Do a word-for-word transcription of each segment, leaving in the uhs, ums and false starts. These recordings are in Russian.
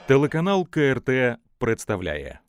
Телеканал КРТ представляє.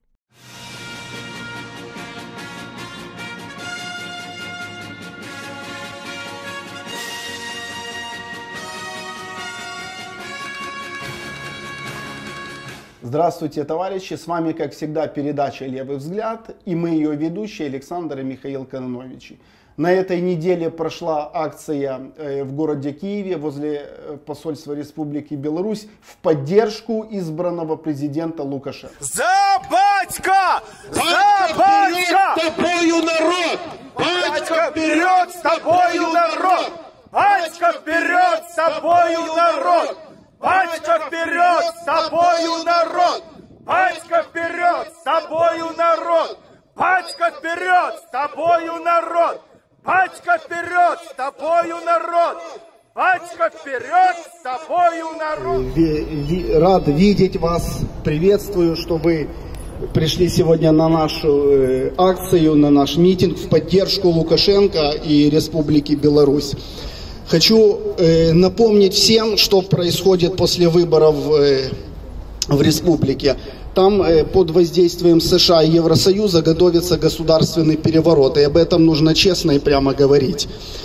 Здравствуйте, товарищи! С вами, как всегда, передача «Левый взгляд» и мы ее ведущие Александр и Михаил Кононовичи. На этой неделе прошла акция в городе Киеве возле посольства Республики Беларусь в поддержку избранного президента Лукашенко. За батька! За батька! С тобою народ! Батька вперед, с тобою народ! Батька вперед, с тобою народ! Батька вперед, с тобою народ! Батька вперед, с тобою народ! Батька вперед, с тобою народ! Батька вперед, с тобою народ! Батька вперед, с тобою народ! Рад видеть вас, приветствую, что вы пришли сегодня на нашу акцию, на наш митинг в поддержку Лукашенко и Республики Беларусь. Хочу э, напомнить всем, что происходит после выборов э, в республике. Там э, под воздействием США и Евросоюза готовится государственный переворот. И об этом нужно честно и прямо говорить.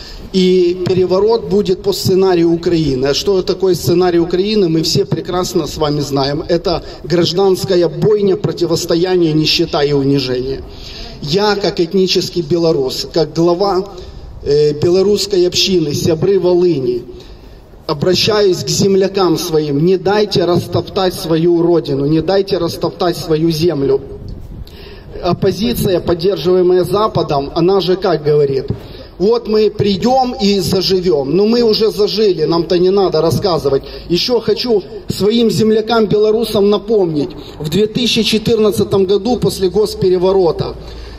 И переворот будет по сценарию Украины. А что такое сценарий Украины, мы все прекрасно с вами знаем. Это гражданская бойня, противостояние, нищета и унижение. Я, как этнический белорус, как глава белорусской общины, сябры Волыни, обращаюсь к землякам своим: не дайте растоптать свою родину, не дайте растоптать свою землю. Оппозиция, поддерживаемая Западом, она же как говорит: вот мы придем и заживем. Но мы уже зажили, нам-то не надо рассказывать. Еще хочу своим землякам белорусам напомнить: в две тысячи четырнадцатом году после госпереворота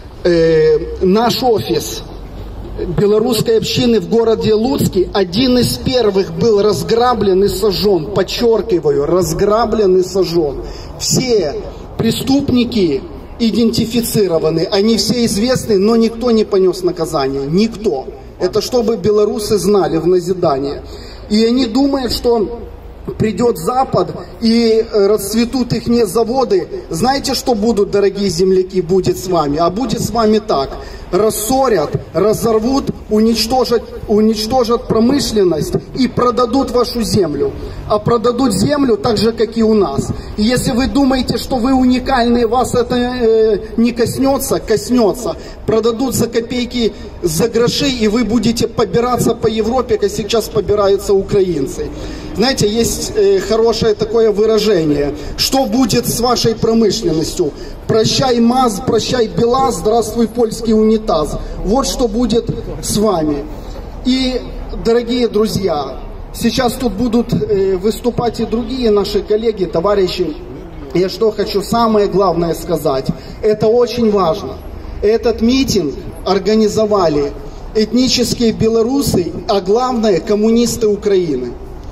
э, наш офис белорусской общины в городе Луцке один из первых был разграблен и сожжен. Подчеркиваю, разграблен и сожжен. Все преступники идентифицированы, они все известны, но никто не понес наказание. Никто. Это чтобы белорусы знали в назидание. И они думают, что придет Запад и расцветут их заводы. Знаете, что будут, дорогие земляки, будет с вами? А будет с вами так: рассорят, разорвут, уничтожат, уничтожат промышленность и продадут вашу землю. А продадут землю так же, как и у нас. И если вы думаете, что вы уникальные, вас это э, не коснется, коснется. Продадут за копейки, за гроши, и вы будете побираться по Европе, как сейчас побираются украинцы. Знаете, есть э, хорошее такое выражение: что будет с вашей промышленностью? Прощай МАЗ, прощай БелАЗ, здравствуй польский унитаз. Вот что будет с вами. И, дорогие друзья, сейчас тут будут э, выступать и другие наши коллеги, товарищи. Я что хочу самое главное сказать. Это очень важно. Этот митинг организовали этнические белорусы, а главное коммунисты Украины.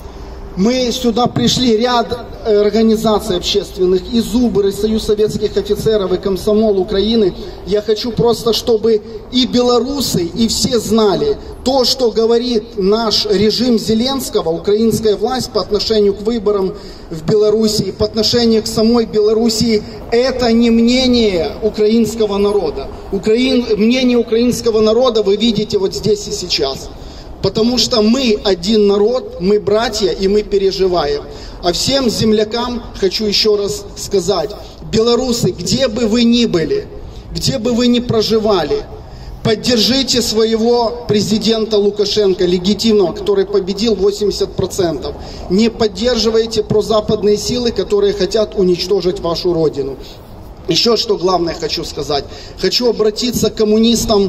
Мы сюда пришли, ряд организаций общественных, и ЗУБР, и Союз советских офицеров, и Комсомол Украины. Я хочу просто, чтобы и белорусы, и все знали то, что говорит наш режим Зеленского, украинская власть по отношению к выборам в Белоруссии, по отношению к самой Белоруссии. Это не мнение украинского народа. Украин... Мнение украинского народа вы видите вот здесь и сейчас. Потому что мы один народ, мы братья, и мы переживаем. А всем землякам хочу еще раз сказать: белорусы, где бы вы ни были, где бы вы ни проживали, поддержите своего президента Лукашенко, легитимного, который победил восемьдесят процентов. Не поддерживайте прозападные силы, которые хотят уничтожить вашу родину. Еще что главное хочу сказать. Хочу обратиться к коммунистам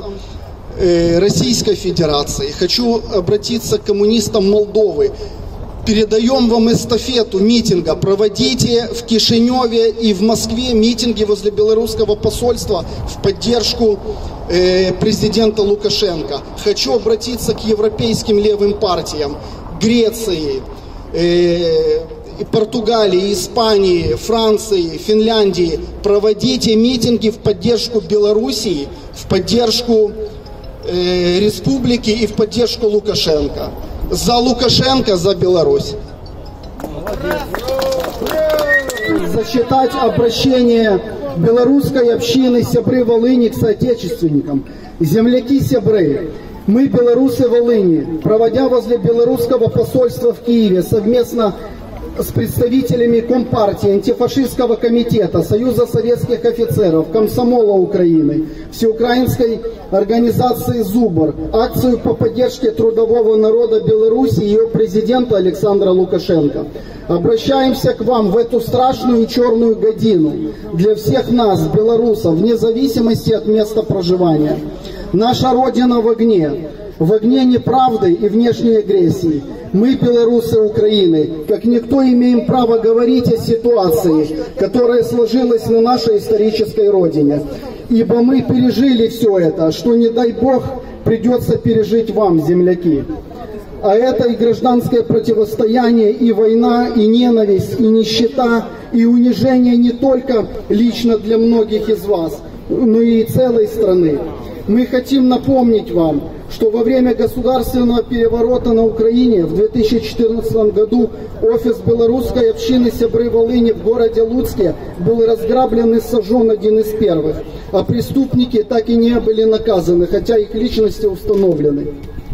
Российской Федерации. Хочу обратиться к коммунистам Молдовы. Передаем вам эстафету митинга. Проводите в Кишиневе и в Москве митинги возле белорусского посольства в поддержку э, президента Лукашенко. Хочу обратиться к европейским левым партиям Греции, э, Португалии, Испании, Франции, Финляндии. Проводите митинги в поддержку Белоруссии, в поддержку э, республики и в поддержку Лукашенко. За Лукашенко, за Беларусь. зачитать обращение белорусской общины Сябры Волыни к соотечественникам. Земляки Сябры, мы, белорусы Волыни, проводя возле белорусского посольства в Киеве совместно с представителями Компартии, антифашистского комитета, Союза советских офицеров, Комсомола Украины, Всеукраинской организации «Зубр», акцию по поддержке трудового народа Беларуси и ее президента Александра Лукашенко. Обращаемся к вам в эту страшную черную годину для всех нас, белорусов, вне зависимости от места проживания. Наша Родина в огне, в огне неправды и внешней агрессии. Мы, белорусы Украины, как никто имеем право говорить о ситуации, которая сложилась на нашей исторической родине. Ибо мы пережили все это, что, не дай Бог, придется пережить вам, земляки. А это и гражданское противостояние, и война, и ненависть, и нищета, и унижение не только лично для многих из вас, но и целой страны. Мы хотим напомнить вам, что во время государственного переворота на Украине в две тысячи четырнадцатом году офис белорусской общины Сябры Волыни в городе Луцке был разграблен и сожжен один из первых, а преступники так и не были наказаны, хотя их личности установлены.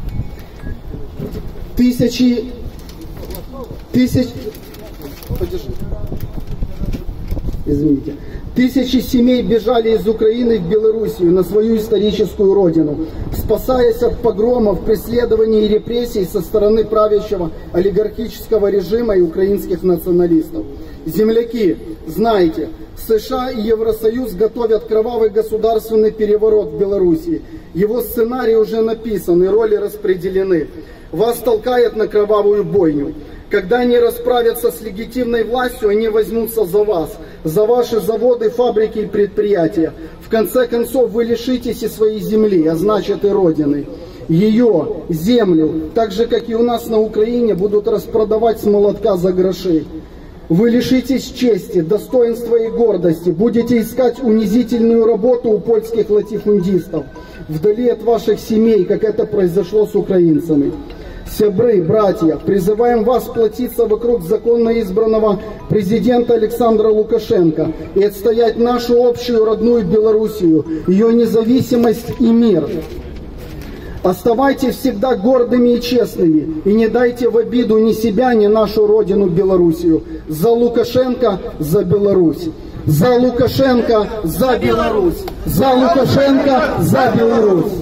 Тысячи, тысяч, подержи. Извините. Тысячи семей бежали из Украины в Белоруссию на свою историческую родину, спасаясь от погромов, преследований и репрессий со стороны правящего олигархического режима и украинских националистов. Земляки, знайте, США и Евросоюз готовят кровавый государственный переворот в Белоруссии. Его сценарий уже написан и роли распределены. Вас толкает на кровавую бойню. Когда они расправятся с легитимной властью, они возьмутся за вас, за ваши заводы, фабрики и предприятия. В конце концов, вы лишитесь и своей земли, а значит и родины. Ее, землю, так же, как и у нас на Украине, будут распродавать с молотка за гроши. Вы лишитесь чести, достоинства и гордости, будете искать унизительную работу у польских латифундистов, вдали от ваших семей, как это произошло с украинцами. Сябры, братья, призываем вас сплотиться вокруг законно избранного президента Александра Лукашенко и отстоять нашу общую родную Белоруссию, ее независимость и мир. Оставайтесь всегда гордыми и честными, и не дайте в обиду ни себя, ни нашу родину Белоруссию. За Лукашенко, за Беларусь. За Лукашенко, за Беларусь. За Лукашенко, за Беларусь.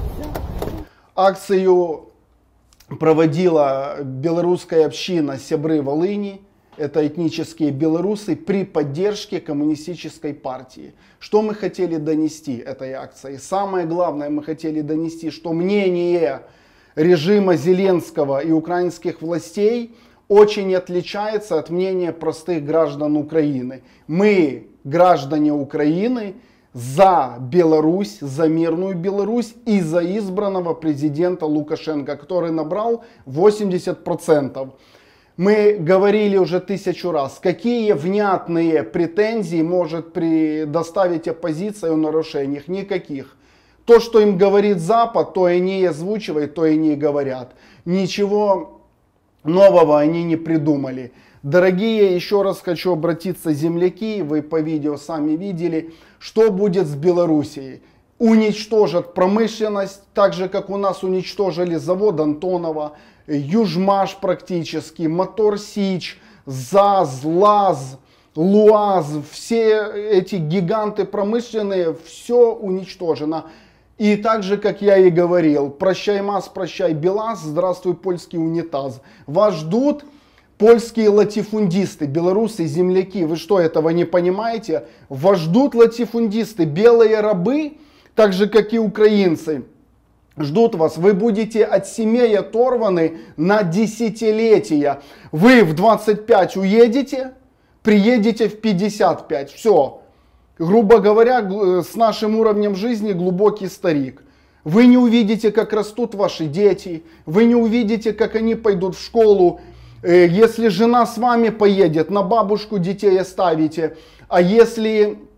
Акцию проводила белорусская община Сябры Волыни, это этнические белорусы, при поддержке коммунистической партии. Что мы хотели донести этой акцией? Самое главное, мы хотели донести, что мнение режима Зеленского и украинских властей очень отличается от мнения простых граждан Украины. Мы, граждане Украины, за Беларусь, за мирную Беларусь и за избранного президента Лукашенко, который набрал восемьдесят процентов. Мы говорили уже тысячу раз, какие внятные претензии может предоставить оппозиция о нарушениях. Никаких. То, что им говорит Запад, то они и озвучивают, то и не говорят. Ничего нового они не придумали. Дорогие, еще раз хочу обратиться, земляки, вы по видео сами видели, что будет с Белоруссией. Уничтожат промышленность, так же как у нас уничтожили завод Антонова, Южмаш практически, Мотор Сич, ЗАЗ, ЛАЗ, ЛУАЗ, все эти гиганты промышленные, все уничтожено. И так же, как я и говорил, прощай МАЗ, прощай БелАЗ, здравствуй польский унитаз. Вас ждут польские латифундисты, белорусы, земляки. Вы что, этого не понимаете? Вас ждут латифундисты, белые рабы, так же, как и украинцы. Ждут вас. Вы будете от семей оторваны на десятилетия. Вы в двадцать пять уедете, приедете в пятьдесят пять. Все. Грубо говоря, с нашим уровнем жизни глубокий старик. Вы не увидите, как растут ваши дети. Вы не увидите, как они пойдут в школу. Если жена с вами поедет, на бабушку детей оставите. А если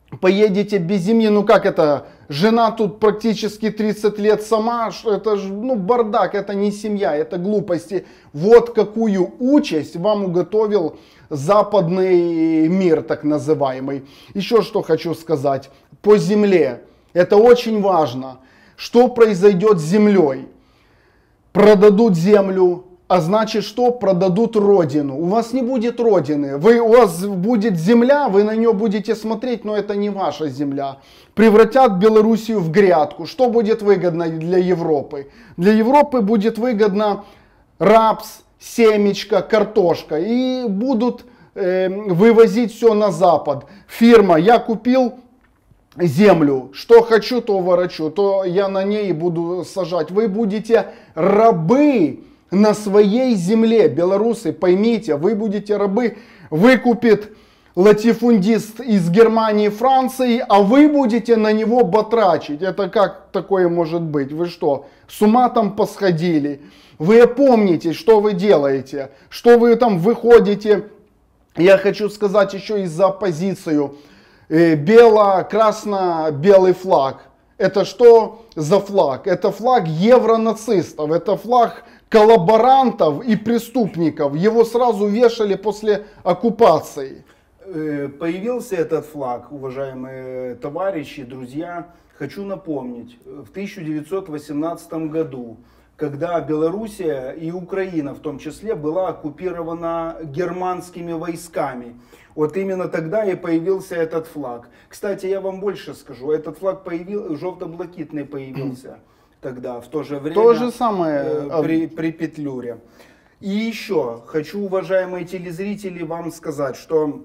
поедете без земли, ну как это, жена тут практически тридцать лет сама, это же, ну, бардак, это не семья, это глупости. Вот какую участь вам уготовил западный мир, так называемый. Еще что хочу сказать, по земле, это очень важно, что произойдет с землей. Продадут землю, а значит что? Продадут родину. У вас не будет родины. Вы, у вас будет земля, вы на нее будете смотреть, но это не ваша земля. Превратят Белоруссию в грядку. Что будет выгодно для Европы? Для Европы будет выгодно рапс, семечко, картошка. И будут э, вывозить все на Запад. Фирма, я купил землю, что хочу, то ворочу, то я на ней буду сажать. Вы будете рабы на своей земле, белорусы, поймите, вы будете рабы, выкупит латифундист из Германии, Франции, а вы будете на него батрачить. Это как такое может быть? Вы что, с ума там посходили? Вы опомнитесь, что вы делаете, что вы там выходите. Я хочу сказать еще и за оппозицию. Бело-красно-белый флаг. Это что за флаг? Это флаг евронацистов, это флаг коллаборантов и преступников. Его сразу вешали после оккупации. Появился этот флаг, уважаемые товарищи, друзья. Хочу напомнить, в тысяча девятьсот восемнадцатом году, когда Белоруссия и Украина в том числе была оккупирована германскими войсками. Вот именно тогда и появился этот флаг. Кстати, я вам больше скажу, этот флаг появился, желто-блакитный появился тогда, в то же время. То же самое э, при, при Петлюре. И еще хочу, уважаемые телезрители, вам сказать, что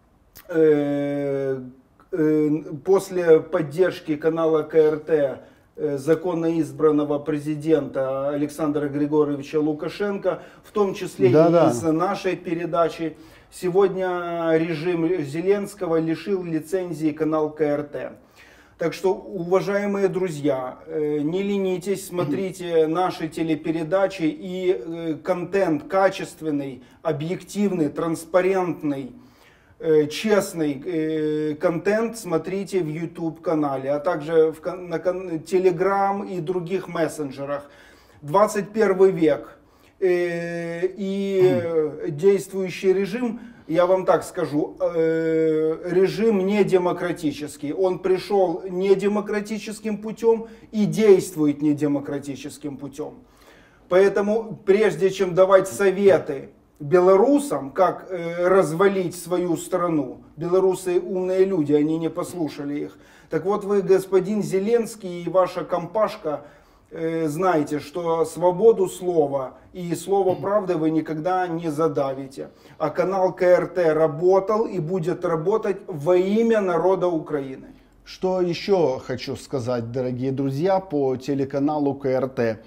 э, э, после поддержки канала КРТ э, законно избранного президента Александра Григорьевича Лукашенко, в том числе да, и да. из нашей передачи, сегодня режим Зеленского лишил лицензии канал КРТ. Так что, уважаемые друзья, не ленитесь, смотрите наши телепередачи и контент качественный, объективный, транспарентный, честный контент смотрите в YouTube канале, а также в, на Telegram и других мессенджерах. двадцать первый век. И действующий режим, я вам так скажу, режим не демократический. Он пришел не демократическим путем и действует не демократическим путем. Поэтому прежде чем давать советы белорусам, как развалить свою страну, белорусы умные люди, они не послушали их. Так вот вы, господин Зеленский и ваша компашка, знаете, что свободу слова и слово правды вы никогда не задавите. А канал КРТ работал и будет работать во имя народа Украины. Что еще хочу сказать, дорогие друзья, по телеканалу КРТ.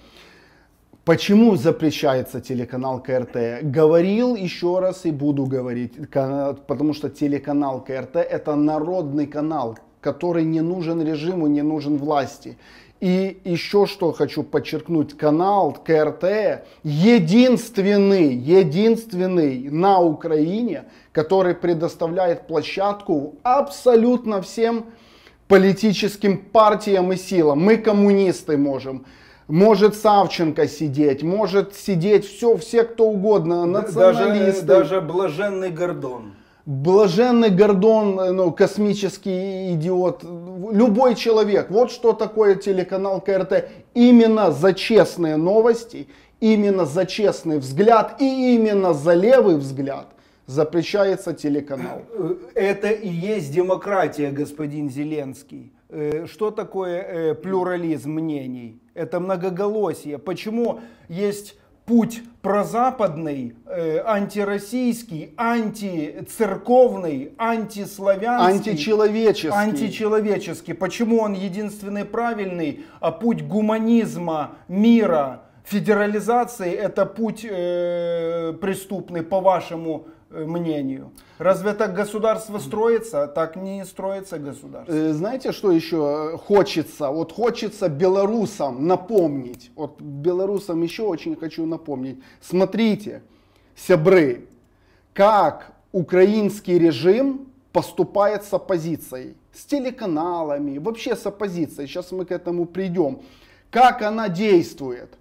Почему запрещается телеканал КРТ? Говорил еще раз и буду говорить, потому что телеканал КРТ это народный канал, который не нужен режиму, не нужен власти. И еще что хочу подчеркнуть, канал КРТ единственный, единственный на Украине, который предоставляет площадку абсолютно всем политическим партиям и силам. Мы коммунисты можем, может Савченко сидеть, может сидеть все, все кто угодно, националисты. Даже, даже блаженный Гордон. Блаженный Гордон, ну, космический идиот, любой человек. Вот что такое телеканал КРТ. Именно за честные новости, именно за честный взгляд и именно за левый взгляд запрещается телеканал. Это и есть демократия, господин Зеленский. Что такое плюрализм мнений? Это многоголосие. Почему есть путь прозападный, э, антироссийский, антицерковный, антиславянский, античеловеческий. античеловеческий. Почему он единственный правильный, а путь гуманизма, мира, федерализации это путь э, преступный, по вашему э, мнению? Разве так государство строится? Так не строится государство. Знаете, что еще хочется? Вот хочется белорусам напомнить. Вот белорусам еще очень хочу напомнить. Смотрите, сябры, как украинский режим поступает с оппозицией, с телеканалами, вообще с оппозицией. Сейчас мы к этому придем. Как она действует?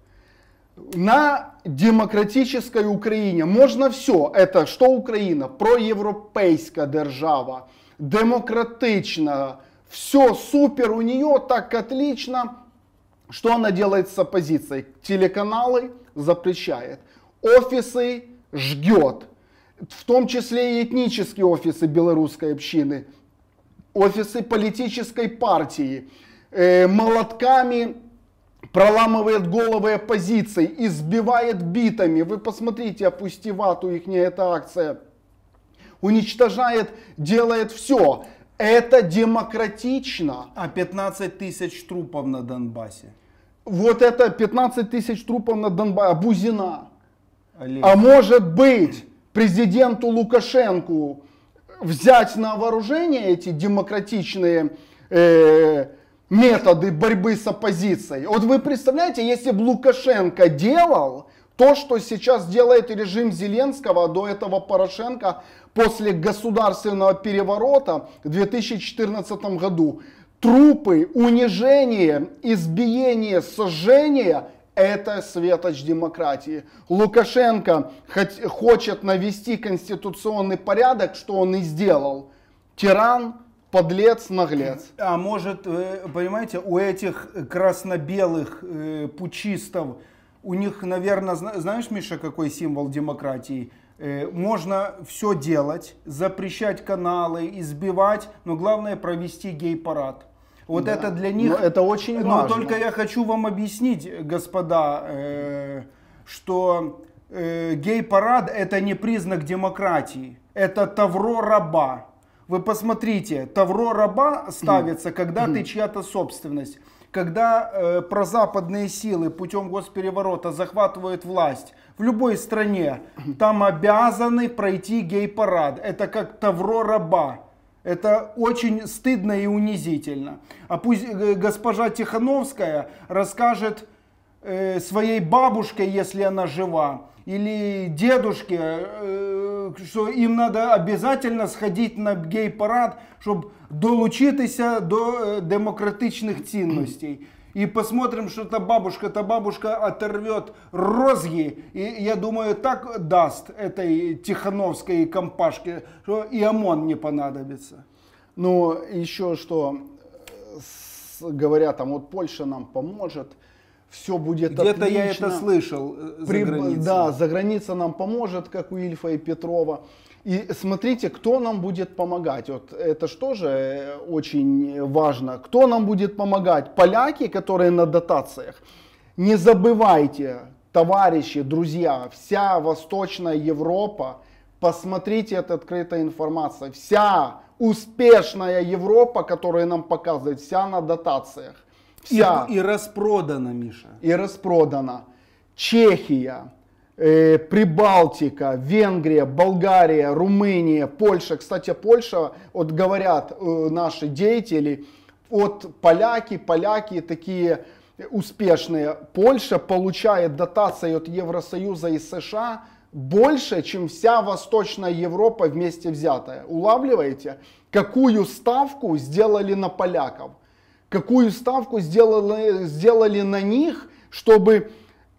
На демократической Украине можна все. Это що Україна? Проєвропейська держава, демократична, все супер у нее, так отлично. Что она делает с оппозицией? Телеканалы запрещает, офисы жгет, в том числе и этнические офисы белорусской общины, офисы политической партии, э, молотками проламывает головы оппозиции, избивает битами. Вы посмотрите, опусти вату, их эта акция. Уничтожает, делает все. Это демократично. А пятнадцать тысяч трупов на Донбассе. Вот это пятнадцать тысяч трупов на Донбассе. Бузина. Олег. А может быть, президенту Лукашенку взять на вооружение эти демократичные э, методы борьбы с оппозицией? Вот вы представляете, если бы Лукашенко делал то, что сейчас делает режим Зеленского, до этого Порошенко, после государственного переворота в две тысячи четырнадцатом году, трупы, унижение, избиение, сожжение – это светоч демократии. Лукашенко хоть, хочет навести конституционный порядок, что он и сделал. Тиран, подлец, наглец. А может, понимаете, у этих красно-белых э, путчистов, у них, наверное, знаешь, Миша, какой символ демократии? Э, можно все делать, запрещать каналы, избивать, но главное провести гей-парад. Вот да, это для них... Но это очень но важно. только я хочу вам объяснить, господа, э, что э, гей-парад это не признак демократии, это тавро раба. Вы посмотрите, тавро раба ставится, когда ты чья-то собственность. Когда э, прозападные силы путем госпереворота захватывают власть в любой стране, там обязаны пройти гей-парад. Это как тавро раба. Это очень стыдно и унизительно. А пусть э, госпожа Тихановская расскажет э, своей бабушке, если она жива, или дедушке, э, что им надо обязательно сходить на гей-парад, чтобы долучитися до демократичных ценностей. И посмотрим, что та бабушка, та бабушка оторвет розги, и я думаю, так даст этой Тихановской компашке, что и ОМОН не понадобится. Ну, еще что, с, говорят, там вот Польша нам поможет, все будет отлично. Где-то я это слышал за При, границей. Да, за граница нам поможет, как у Ильфа и Петрова. И смотрите, кто нам будет помогать. Вот это что же очень важно. Кто нам будет помогать? Поляки, которые на дотациях. Не забывайте, товарищи, друзья, вся Восточная Европа, посмотрите, это открытая информация. Вся успешная Европа, которую нам показывают, вся на дотациях. Вся. И, и распродана, Миша. И распродана. Чехия, э, Прибалтика, Венгрия, Болгария, Румыния, Польша. Кстати, Польша, вот говорят э, наши деятели, вот поляки, поляки такие успешные. Польша получает дотации от Евросоюза и США больше, чем вся Восточная Европа вместе взятая. Улавливаете? Какую ставку сделали на поляков? Какую ставку сделали, сделали на них, чтобы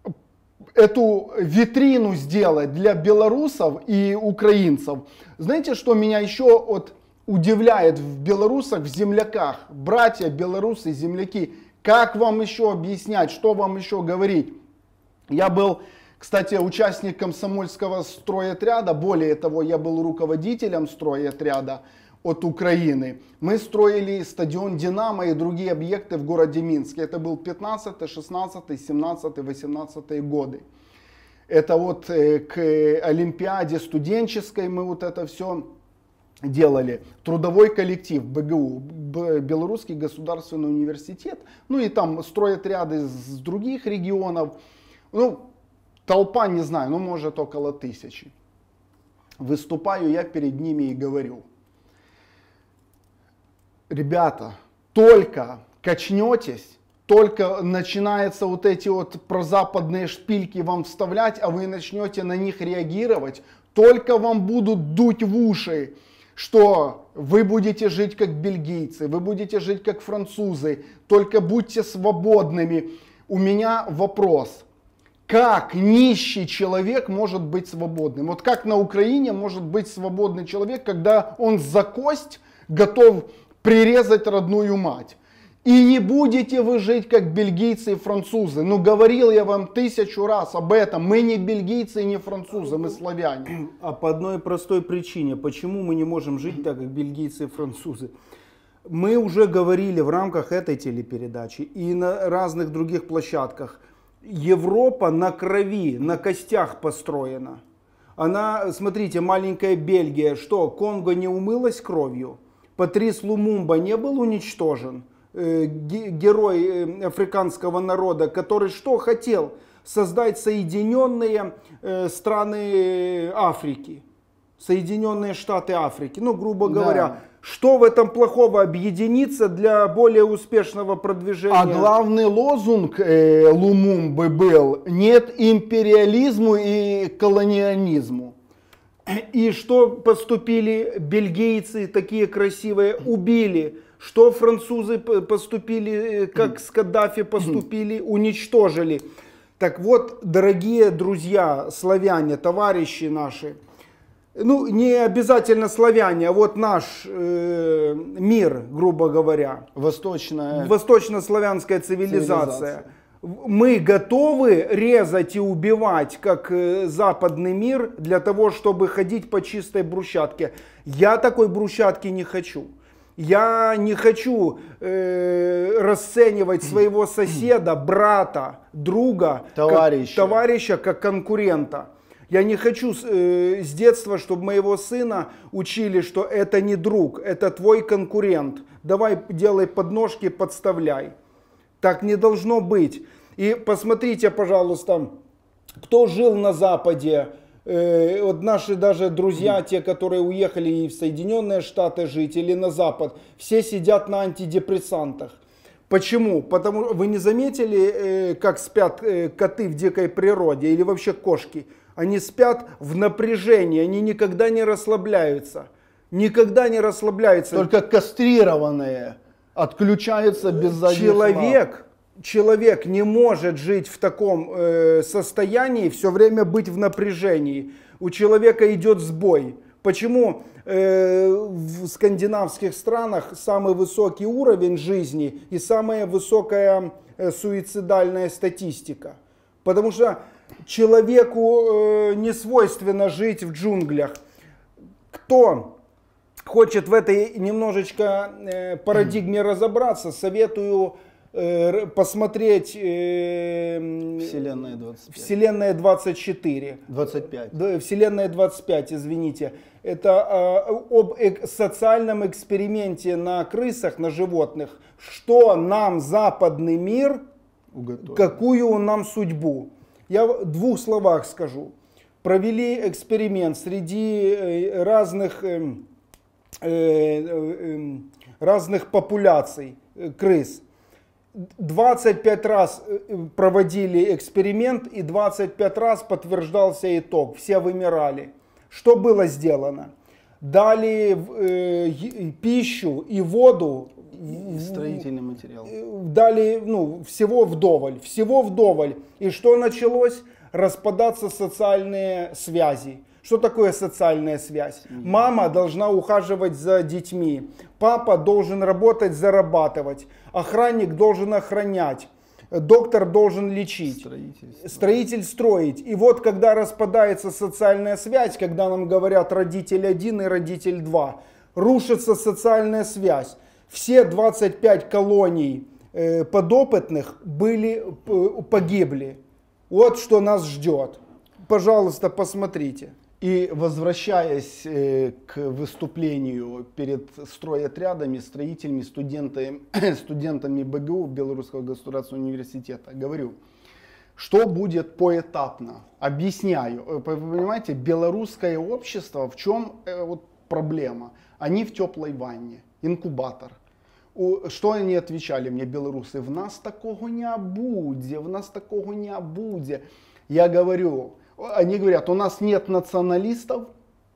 эту витрину сделать для белорусов и украинцев. Знаете, что меня еще вот удивляет в белорусах, в земляках? Братья, белорусы, земляки, как вам еще объяснять, что вам еще говорить? Я был, кстати, участником комсомольского стройотряда, более того, я был руководителем стройотряда от Украины. Мы строили стадион «Динамо» и другие объекты в городе Минске. Это был пятнадцатый, шестнадцатый, семнадцатый, восемнадцатый годы. Это вот к Олимпиаде студенческой мы вот это все делали. Трудовой коллектив БГУ, Белорусский государственный университет. Ну и там стройотряды с других регионов. Ну, толпа, не знаю, ну может около тысячи. Выступаю я перед ними и говорю: ребята, только качнетесь, только начинаются вот эти вот прозападные шпильки вам вставлять, а вы начнете на них реагировать, только вам будут дуть в уши, что вы будете жить как бельгийцы, вы будете жить как французы, только будьте свободными. У меня вопрос. Как нищий человек может быть свободным? Вот как на Украине может быть свободный человек, когда он за кость готов прирезать родную мать? И не будете вы жить как бельгийцы и французы. Ну, говорил я вам тысячу раз об этом. Мы не бельгийцы и не французы, мы славяне. А по одной простой причине. Почему мы не можем жить так, как бельгийцы и французы? Мы уже говорили в рамках этой телепередачи и на разных других площадках. Европа на крови, на костях построена. Она, смотрите, маленькая Бельгия, что, Конго не умылась кровью? Патрис Лумумба не был уничтожен? Герой африканского народа, который что хотел? Создать соединенные страны Африки, Соединенные Штаты Африки. Ну, грубо говоря, да. Что в этом плохого? Объединиться для более успешного продвижения. А главный лозунг э, Лумумбы был: нет империализму и колониализму. И что поступили бельгийцы, такие красивые, убили. Что французы поступили, как с Каддафи поступили, уничтожили. Так вот, дорогие друзья, славяне, товарищи наши, ну не обязательно славяне, а вот наш э, мир, грубо говоря, Восточная... восточнославянская цивилизация. цивилизация. Мы готовы резать и убивать, как западный мир, для того, чтобы ходить по чистой брусчатке. Я такой брусчатки не хочу. Я не хочу э, расценивать своего соседа, брата, друга, товарища, как, товарища как конкурента. Я не хочу э, с детства, чтобы моего сына учили, что это не друг, это твой конкурент. Давай делай подножки, подставляй. Так не должно быть. И посмотрите, пожалуйста, кто жил на Западе. Э, вот наши даже друзья, те, которые уехали и в Соединенные Штаты жить, или на Запад, все сидят на антидепрессантах. Почему? Потому что вы не заметили, э, как спят э, коты в дикой природе или вообще кошки? Они спят в напряжении, они никогда не расслабляются. Никогда не расслабляются. Только кастрированные отключаются без задних Человек, человек не может жить в таком э, состоянии, все время быть в напряжении. У человека идет сбой. Почему э, в скандинавских странах самый высокий уровень жизни и самая высокая э, суицидальная статистика? Потому что человеку э, не свойственно жить в джунглях. Кто хочет в этой немножечко э, парадигме разобраться, советую э, посмотреть э, Вселенная двадцать пять. Вселенная двадцать четыре. двадцать пять. Вселенная двадцать пять, извините. Это э, об э, социальном эксперименте на крысах, на животных. Что нам западный мир, уготовил. Какую он нам судьбу. Я в двух словах скажу. Провели эксперимент среди разных, э, э, разных популяций крыс. двадцать пять раз проводили эксперимент и двадцать пять раз подтверждался итог. Все вымирали. Что было сделано? Дали э, пищу и воду. И строительный материал. Дали ну, всего вдоволь. Всего вдоволь. И что началось? Распадаться социальные связи. Что такое социальная связь? Мама должна ухаживать за детьми. Папа должен работать, зарабатывать. Охранник должен охранять. Доктор должен лечить. Строитель, Строитель строить. И вот когда распадается социальная связь, когда нам говорят родитель один и родитель два, рушится социальная связь. Все двадцать пять колоний э, подопытных были, погибли. Вот что нас ждет. Пожалуйста, посмотрите. И возвращаясь э, к выступлению перед стройотрядами, строителями, студентами, студентами БГУ, Белорусского государственного университета, говорю, что будет поэтапно. Объясняю. Вы понимаете, белорусское общество, в чем э, вот проблема? Они в теплой ванне, инкубатор. Что они отвечали мне, белорусы? В нас такого не буде, в нас такого не буде. Я говорю, они говорят, у нас нет националистов,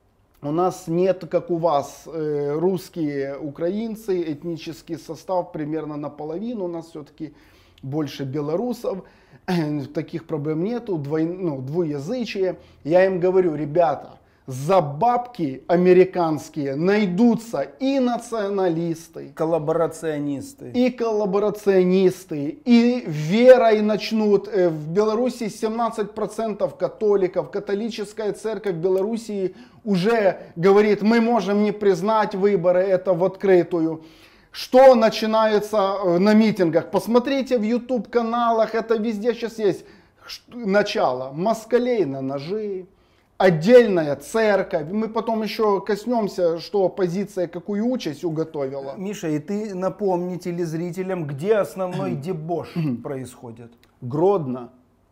У нас нет, как у вас, э, русские, украинцы, этнический состав примерно наполовину, у нас все-таки больше белорусов, таких проблем нету, двой, ну, двуязычие. Я им говорю, ребята, за бабки американские найдутся и националисты, Коллаборационисты. и коллаборационисты, и верой начнут. В Беларуси семнадцать процентов католиков, католическая церковь Белоруссии уже говорит, мы можем не признать выборы, это в открытую. Что начинается на митингах? Посмотрите в YouTube каналах, это везде сейчас есть начало. Москалей на ножи. Отдельная церковь. Мы потом еще коснемся, что оппозиция какую участь уготовила. Миша, и ты напомни телезрителям, где основной дебош происходит. Гродно.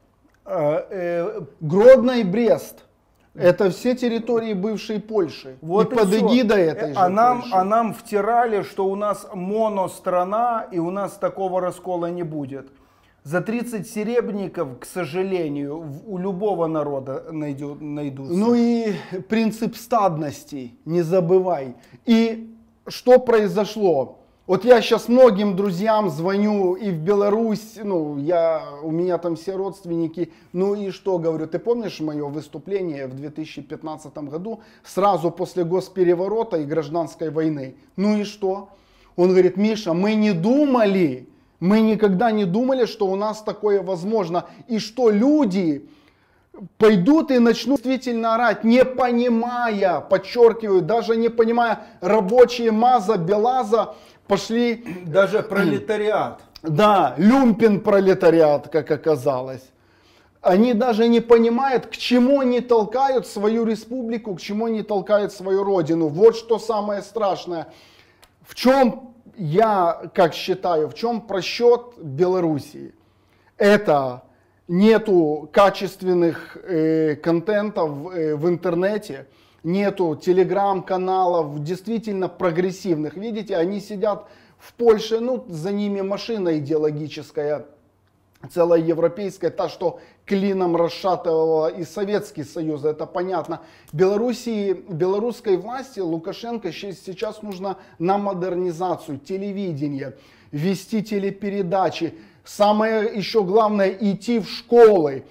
Э, э, Гродно и Брест. Это все территории бывшей Польши. Вот и под всё. эгидой этой же а нам, Польши. а нам втирали, что у нас монострана и у нас такого раскола не будет. За тридцать серебряников, к сожалению, в- у любого народа найдет, найдутся. Ну и принцип стадности, не забывай. И что произошло? Вот я сейчас многим друзьям звоню и в Беларусь, ну, я, у меня там все родственники, ну и что говорю, ты помнишь мое выступление в две тысячи пятнадцатом году, сразу после госпереворота и гражданской войны? Ну и что? Он говорит, Миша, мы не думали, мы никогда не думали, что у нас такое возможно, и что люди пойдут и начнут действительно орать, не понимая, подчеркиваю, даже не понимая, рабочие МАЗа, БелАЗа пошли, Даже пролетариат. да, люмпен пролетариат, как оказалось. Они даже не понимают, к чему они толкают свою республику, к чему они толкают свою родину. Вот что самое страшное. В чем, я как считаю, в чем просчет Белоруссии? Это нету качественных э, контентов э, в интернете, нету телеграм-каналов, действительно прогрессивных. Видите, они сидят в Польше, ну, за ними машина идеологическая, целая европейская, та, что клином расшатывала и Советский Союз, это понятно. Белоруссии, белорусской власти Лукашенко сейчас нужно на модернизацию телевидения, вести телепередачи. Самое еще главное, идти в школы,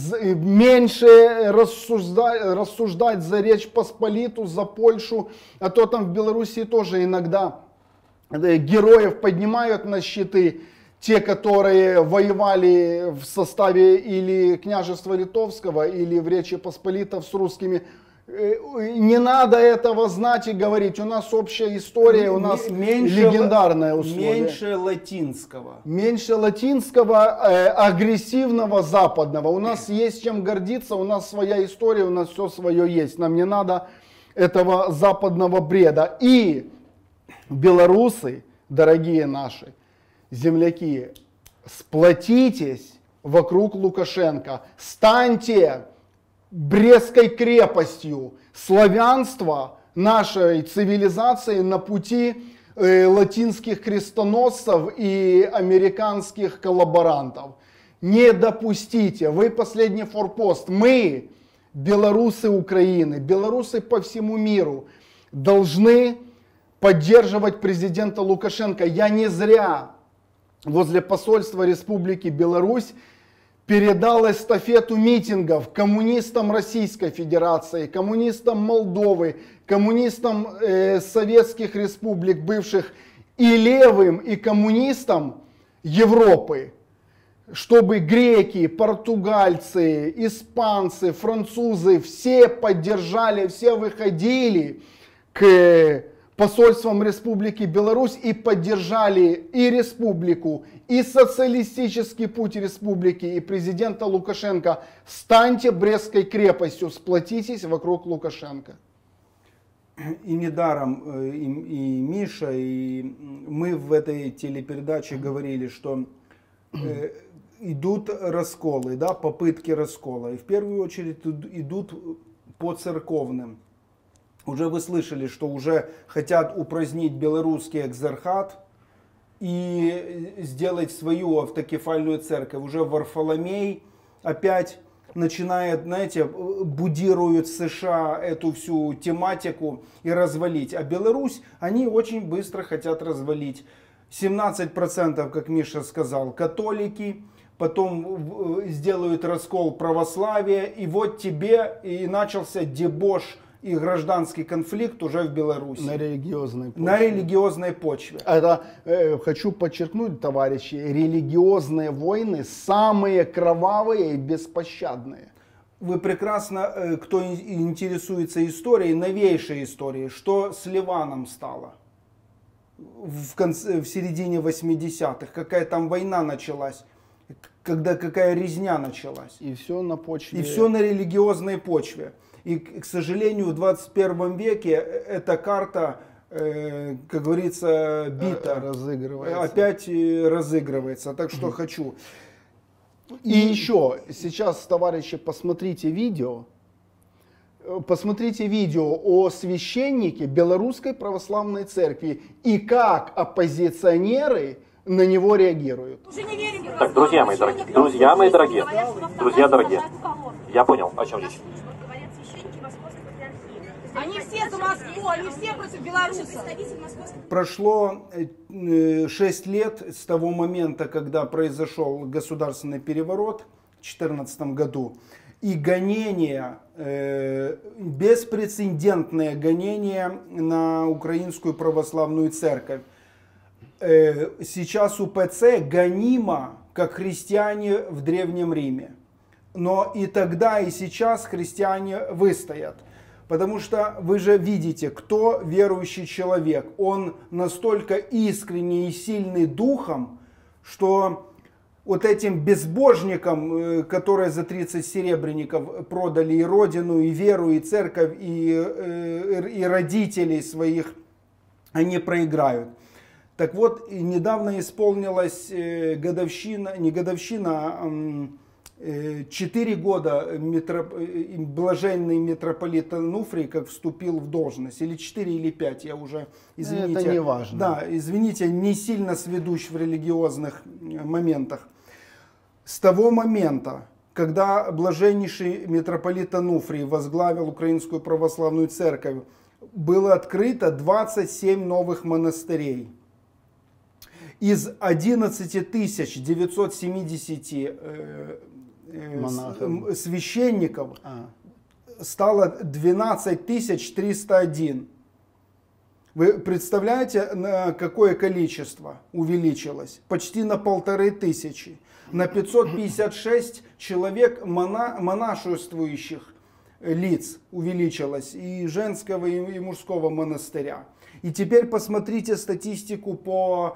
меньше рассуждать, рассуждать за Речь Посполиту, за Польшу, а то там в Белоруссии тоже иногда героев поднимают на щиты, те, которые воевали в составе или княжества Литовского, или в Речи Посполитов с русскими. Не надо этого знать и говорить. У нас общая история, у нас меньше, легендарное условие. Меньше латинского. Меньше латинского, э, агрессивного западного. У нас есть чем гордиться, у нас своя история, у нас все свое есть. Нам не надо этого западного бреда. И белорусы, дорогие наши земляки, сплотитесь вокруг Лукашенко. Станьте Брестской крепостью, славянства нашей цивилизации на пути э, латинских крестоносцев и американских коллаборантов. Не допустите, вы последний форпост. Мы, белорусы Украины, белорусы по всему миру, должны поддерживать президента Лукашенко. Я не зря возле посольства Республики Беларусь передал эстафету митингов коммунистам Российской Федерации, коммунистам Молдовы, коммунистам э, советских республик бывших и левым, и коммунистам Европы, чтобы греки, португальцы, испанцы, французы все поддержали, все выходили к посольством Республики Беларусь и поддержали и республику, и социалистический путь республики, и президента Лукашенко. Станьте Брестской крепостью, сплотитесь вокруг Лукашенко. И недаром и, и Миша, и мы в этой телепередаче говорили, что э, идут расколы, да, попытки раскола. И в первую очередь идут по церковным. Уже вы слышали, что уже хотят упразднить белорусский экзархат и сделать свою автокефальную церковь. Уже Варфоломей опять начинает, знаете, будирует США эту всю тематику и развалить. А Беларусь, они очень быстро хотят развалить. семнадцать процентов, как Миша сказал, католики, потом сделают раскол православия, и вот тебе и начался дебош и гражданский конфликт уже в Беларуси. На религиозной почве. На религиозной почве. Это, э, хочу подчеркнуть, товарищи, религиозные войны самые кровавые и беспощадные. Вы прекрасно, э, кто интересуется историей, новейшей историей, что с Ливаном стало в, конце, в середине восьмидесятых, какая там война началась, когда какая резня началась. И все на почве. И все на религиозной почве. И, к сожалению, в двадцать первом веке эта карта, э, как говорится, бита. Разыгрывается. Опять разыгрывается. Так что хочу. И еще, сейчас, товарищи, посмотрите видео. Посмотрите видео о священнике Белорусской Православной Церкви и как оппозиционеры на него реагируют. Так, друзья мои дорогие, друзья мои дорогие, друзья дорогие, я понял, о чем речь. Они все за Москву, они все против белорусов. Прошло шесть лет с того момента, когда произошел государственный переворот в две тысячи четырнадцатом году. И гонения, э, беспрецедентные гонения на Украинскую Православную Церковь. Э, сейчас УПЦ гонима, как христиане в Древнем Риме. Но и тогда, и сейчас христиане выстоят. Потому что вы же видите, кто верующий человек. Он настолько искренний и сильный духом, что вот этим безбожникам, которые за тридцать серебряников продали и родину, и веру, и церковь, и, и родителей своих, они проиграют. Так вот, недавно исполнилась годовщина, не годовщина, а четыре года митроп... блаженный митрополит Ануфрий как вступил в должность. Или четыре, или пять, я уже, извините. Это не важно. Да, извините, не сильно сведущ в религиозных моментах. С того момента, когда блаженнейший митрополит Ануфрий возглавил Украинскую Православную Церковь, было открыто двадцать семь новых монастырей. Из одиннадцати тысяч девятисот семидесяти э, э, священников а. стало двенадцать тысяч триста один. Вы представляете, на какое количество увеличилось? Почти на полторы тысячи. На пятьсот пятьдесят шесть человек мона, монашествующих лиц увеличилось и женского, и мужского монастыря. И теперь посмотрите статистику по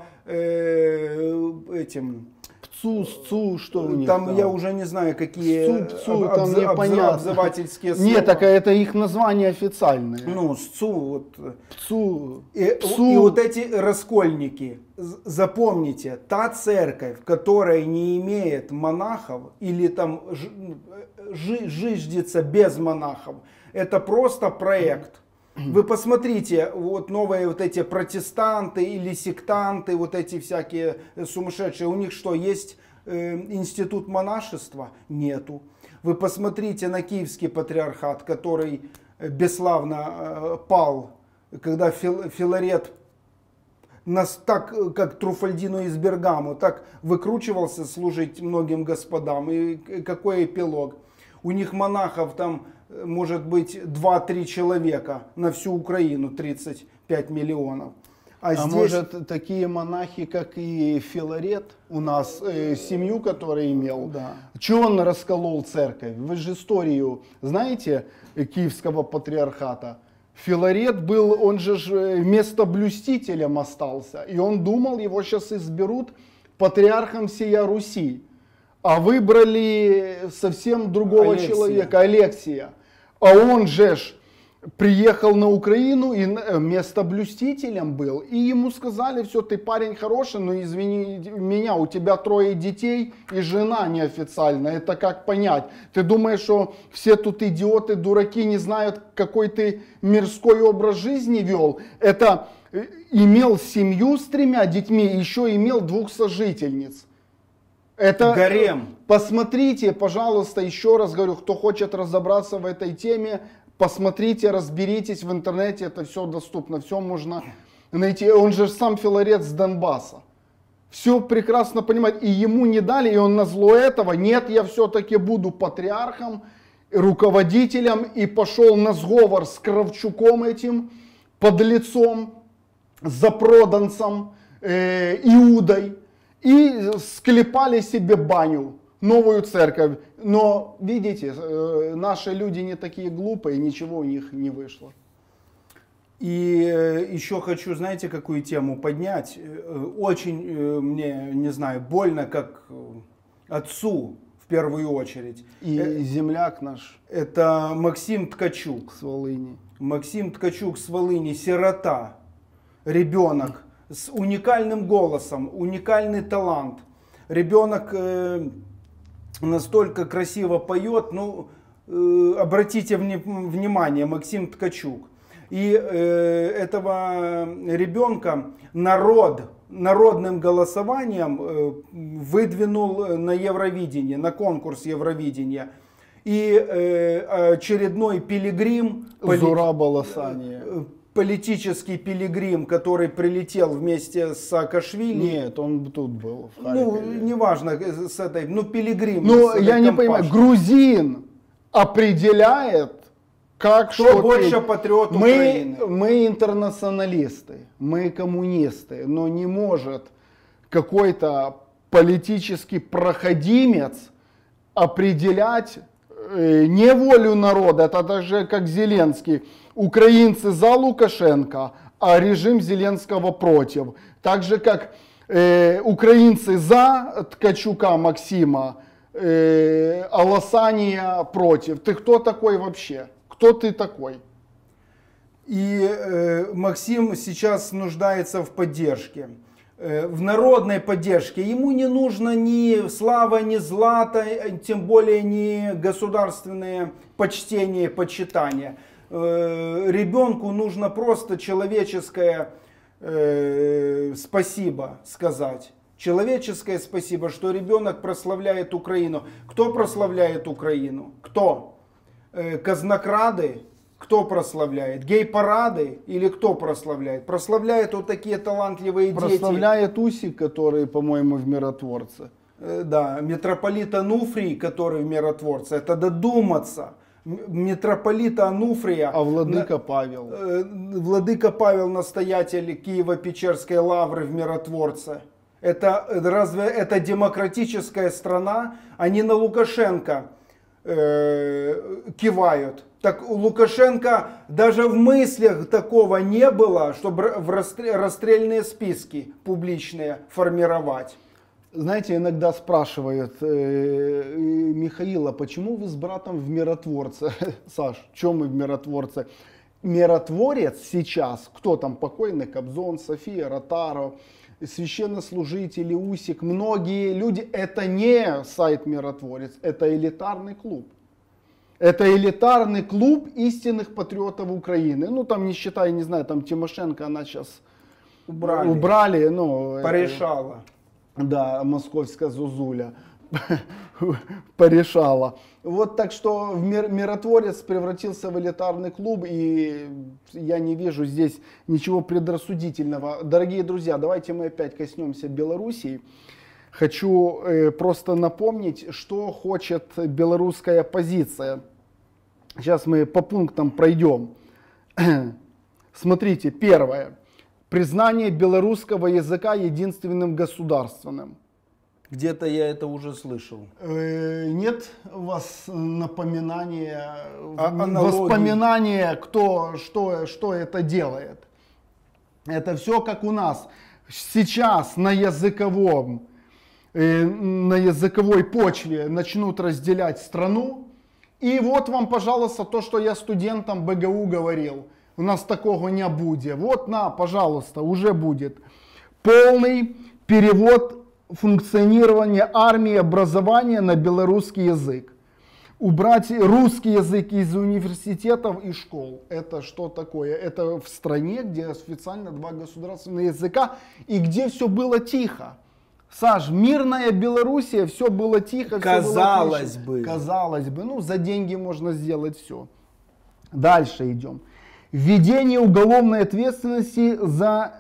э, этим... ПЦУ, СЦУ, что у них там? Там я уже не знаю, какие ПЦУ, ПЦУ, об, там обз, непонятно. обзывательские слова. Нет, так это их название официальное. Ну, СЦУ. Вот. ПЦУ. И, ПЦУ. И вот эти раскольники, запомните, та церковь, которая не имеет монахов или там жи, жиждется без монахов, это просто проект. Вы посмотрите, вот новые вот эти протестанты или сектанты, вот эти всякие сумасшедшие, у них что, есть э, институт монашества? Нету. Вы посмотрите на Киевский патриархат, который бесславно э, пал, когда Фил, Филарет нас так, как Труфальдино из Бергаму, так выкручивался служить многим господам. И какой эпилог? У них монахов там может быть два-три человека на всю Украину, тридцать пять миллионов. А, а здесь... может такие монахи, как и Филарет, у нас э, семью, который имел, да. Чего он расколол церковь? Вы же историю знаете Киевского патриархата? Филарет был, он же местоблюстителем остался, и он думал, его сейчас изберут патриархом всея Руси. А выбрали совсем другого Алексия. человека, Алексия. А он же ж приехал на Украину и местоблюстителем был. И ему сказали, все, ты парень хороший, но извини меня, у тебя трое детей и жена неофициальная. Это как понять? Ты думаешь, что все тут идиоты, дураки, не знают, какой ты мирской образ жизни вел? Это имел семью с тремя детьми, еще имел двух сожительниц. Это гарем. Посмотрите, пожалуйста, еще раз говорю, кто хочет разобраться в этой теме, посмотрите, разберитесь в интернете, это все доступно, все можно найти. Он же сам Филарет с Донбасса. Все прекрасно понимает. И ему не дали, и он назло этого, нет, я все-таки буду патриархом, руководителем, и пошел на сговор с Кравчуком этим, подлецом, запроданцем, э, Иудой, и склепали себе баню, новую церковь. Но, видите, э, наши люди не такие глупые, ничего у них не вышло. И э, еще хочу, знаете, какую тему поднять? Э, очень э, мне, не знаю, больно, как э, отцу в первую очередь. И Э, земляк наш Это Максим Ткачук. с Волыни. Максим Ткачук с Волыни, сирота, ребенок с уникальным голосом, уникальный талант. Ребенок э, настолько красиво поет, ну, э, обратите вни- внимание, Максим Ткачук. И э, этого ребенка народ, народным голосованием э, выдвинул на Евровидение, на конкурс Евровидения. И э, очередной пилигрим, поли- Зураба Лосания. э, политический пилигрим, который прилетел вместе с Саакашвили. Нет, он тут был, в Ну, Харькове. неважно, э, с этой, ну, пилигрим. Ну, с этой я не компашкой. понимаю, грузин определяет, как Кто что больше петь. патриот мы, Украины? мы интернационалисты, мы коммунисты, но не может какой-то политический проходимец определять э, не волю народа, это даже как Зеленский. Украинцы за Лукашенко, а режим Зеленского против. Так же как э, украинцы за Ткачука Максима, э, а Лосания против. Ты кто такой вообще? Кто ты такой? И э, Максим сейчас нуждается в поддержке, э, в народной поддержке. Ему не нужно ни слава, ни злато, тем более ни государственные почтения, почитания. Э, ребенку нужно просто человеческое э, спасибо сказать. Человеческое спасибо, что ребенок прославляет Украину. Кто прославляет Украину? Кто? Э, казнокрады? Кто прославляет? Гей-парады или кто прославляет? Прославляют вот такие талантливые дети. Прославляет Усик, который, по-моему, в «Миротворце». Э, Да, митрополит Ануфрий, который в «Миротворце». Это додуматься. М- Митрополита Ануфрия. А владыка Павел. Э, Владыка Павел, настоятель Киево-Печерской лавры в «Миротворце». Это э, разве это демократическая страна? Они на Лукашенко э, кивают. Так у Лукашенко даже в мыслях такого не было, чтобы в расстрел- расстрельные списки публичные формировать. Знаете, иногда спрашивают, э, Михаила, почему вы с братом в «Миротворце»? Саш, в чем мы в «Миротворце»? Миротворец сейчас, кто там покойный, Кобзон, София, Ротаров, священнослужители, Усик, многие люди, это не сайт «Миротворец», это элитарный клуб. Это элитарный клуб истинных патриотов Украины. Ну, там, не считая, не знаю, там Тимошенко, она сейчас Убрали. убрали. Ну, это- Порешала. да, московская Зузуля порешала. Вот так что в мир- «Миротворец» превратился в элитарный клуб, и я не вижу здесь ничего предрассудительного. Дорогие друзья, давайте мы опять коснемся Белоруссии. Хочу э, просто напомнить, что хочет белорусская оппозиция. Сейчас мы по пунктам пройдем. Смотрите, первое. Признание белорусского языка единственным государственным. Где-то я это уже слышал. Э, Нет у вас напоминания, А- аналогии? воспоминания, кто, что, что это делает? Это все как у нас. Сейчас на языковом, э, на языковой почве начнут разделять страну. И вот вам, пожалуйста, то, что я студентам БГУ говорил. У нас такого не будет. Вот на, пожалуйста, уже будет. Полный перевод функционирования армии и образования на белорусский язык. Убрать русский язык из университетов и школ. Это что такое? Это в стране, где официально два государственных языка и где все было тихо. Саш, мирная Белоруссия, все было тихо. Казалось было бы. Казалось бы. Ну, за деньги можно сделать все. Дальше идем. Введение уголовной ответственности за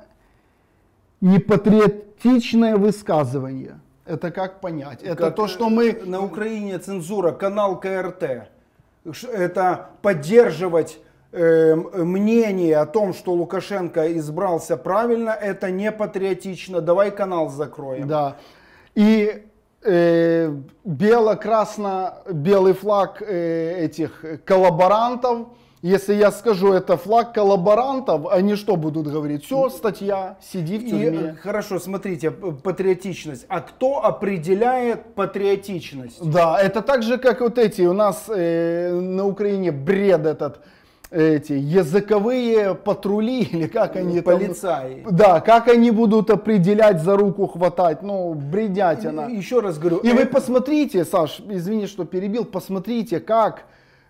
непатриотичное высказывание. Это как понять? Это Как то, что мы... На Украине цензура, канал ка эр тэ. Это поддерживать э, мнение о том, что Лукашенко избрался правильно, это не патриотично. Давай канал закроем. Да. И э, бело-красно-белый флаг э, этих коллаборантов. Если я скажу, это флаг коллаборантов, они что будут говорить? Все, статья, сиди в тюрьме. И, хорошо, смотрите, патриотичность. А кто определяет патриотичность? Да, это так же, как вот эти, у нас э, на Украине бред этот, эти языковые патрули, или как они там... Полицаи. Да, как они будут определять, за руку хватать, ну, бредятина. Еще раз говорю. И это... вы посмотрите, Саш, извини, что перебил, посмотрите, как...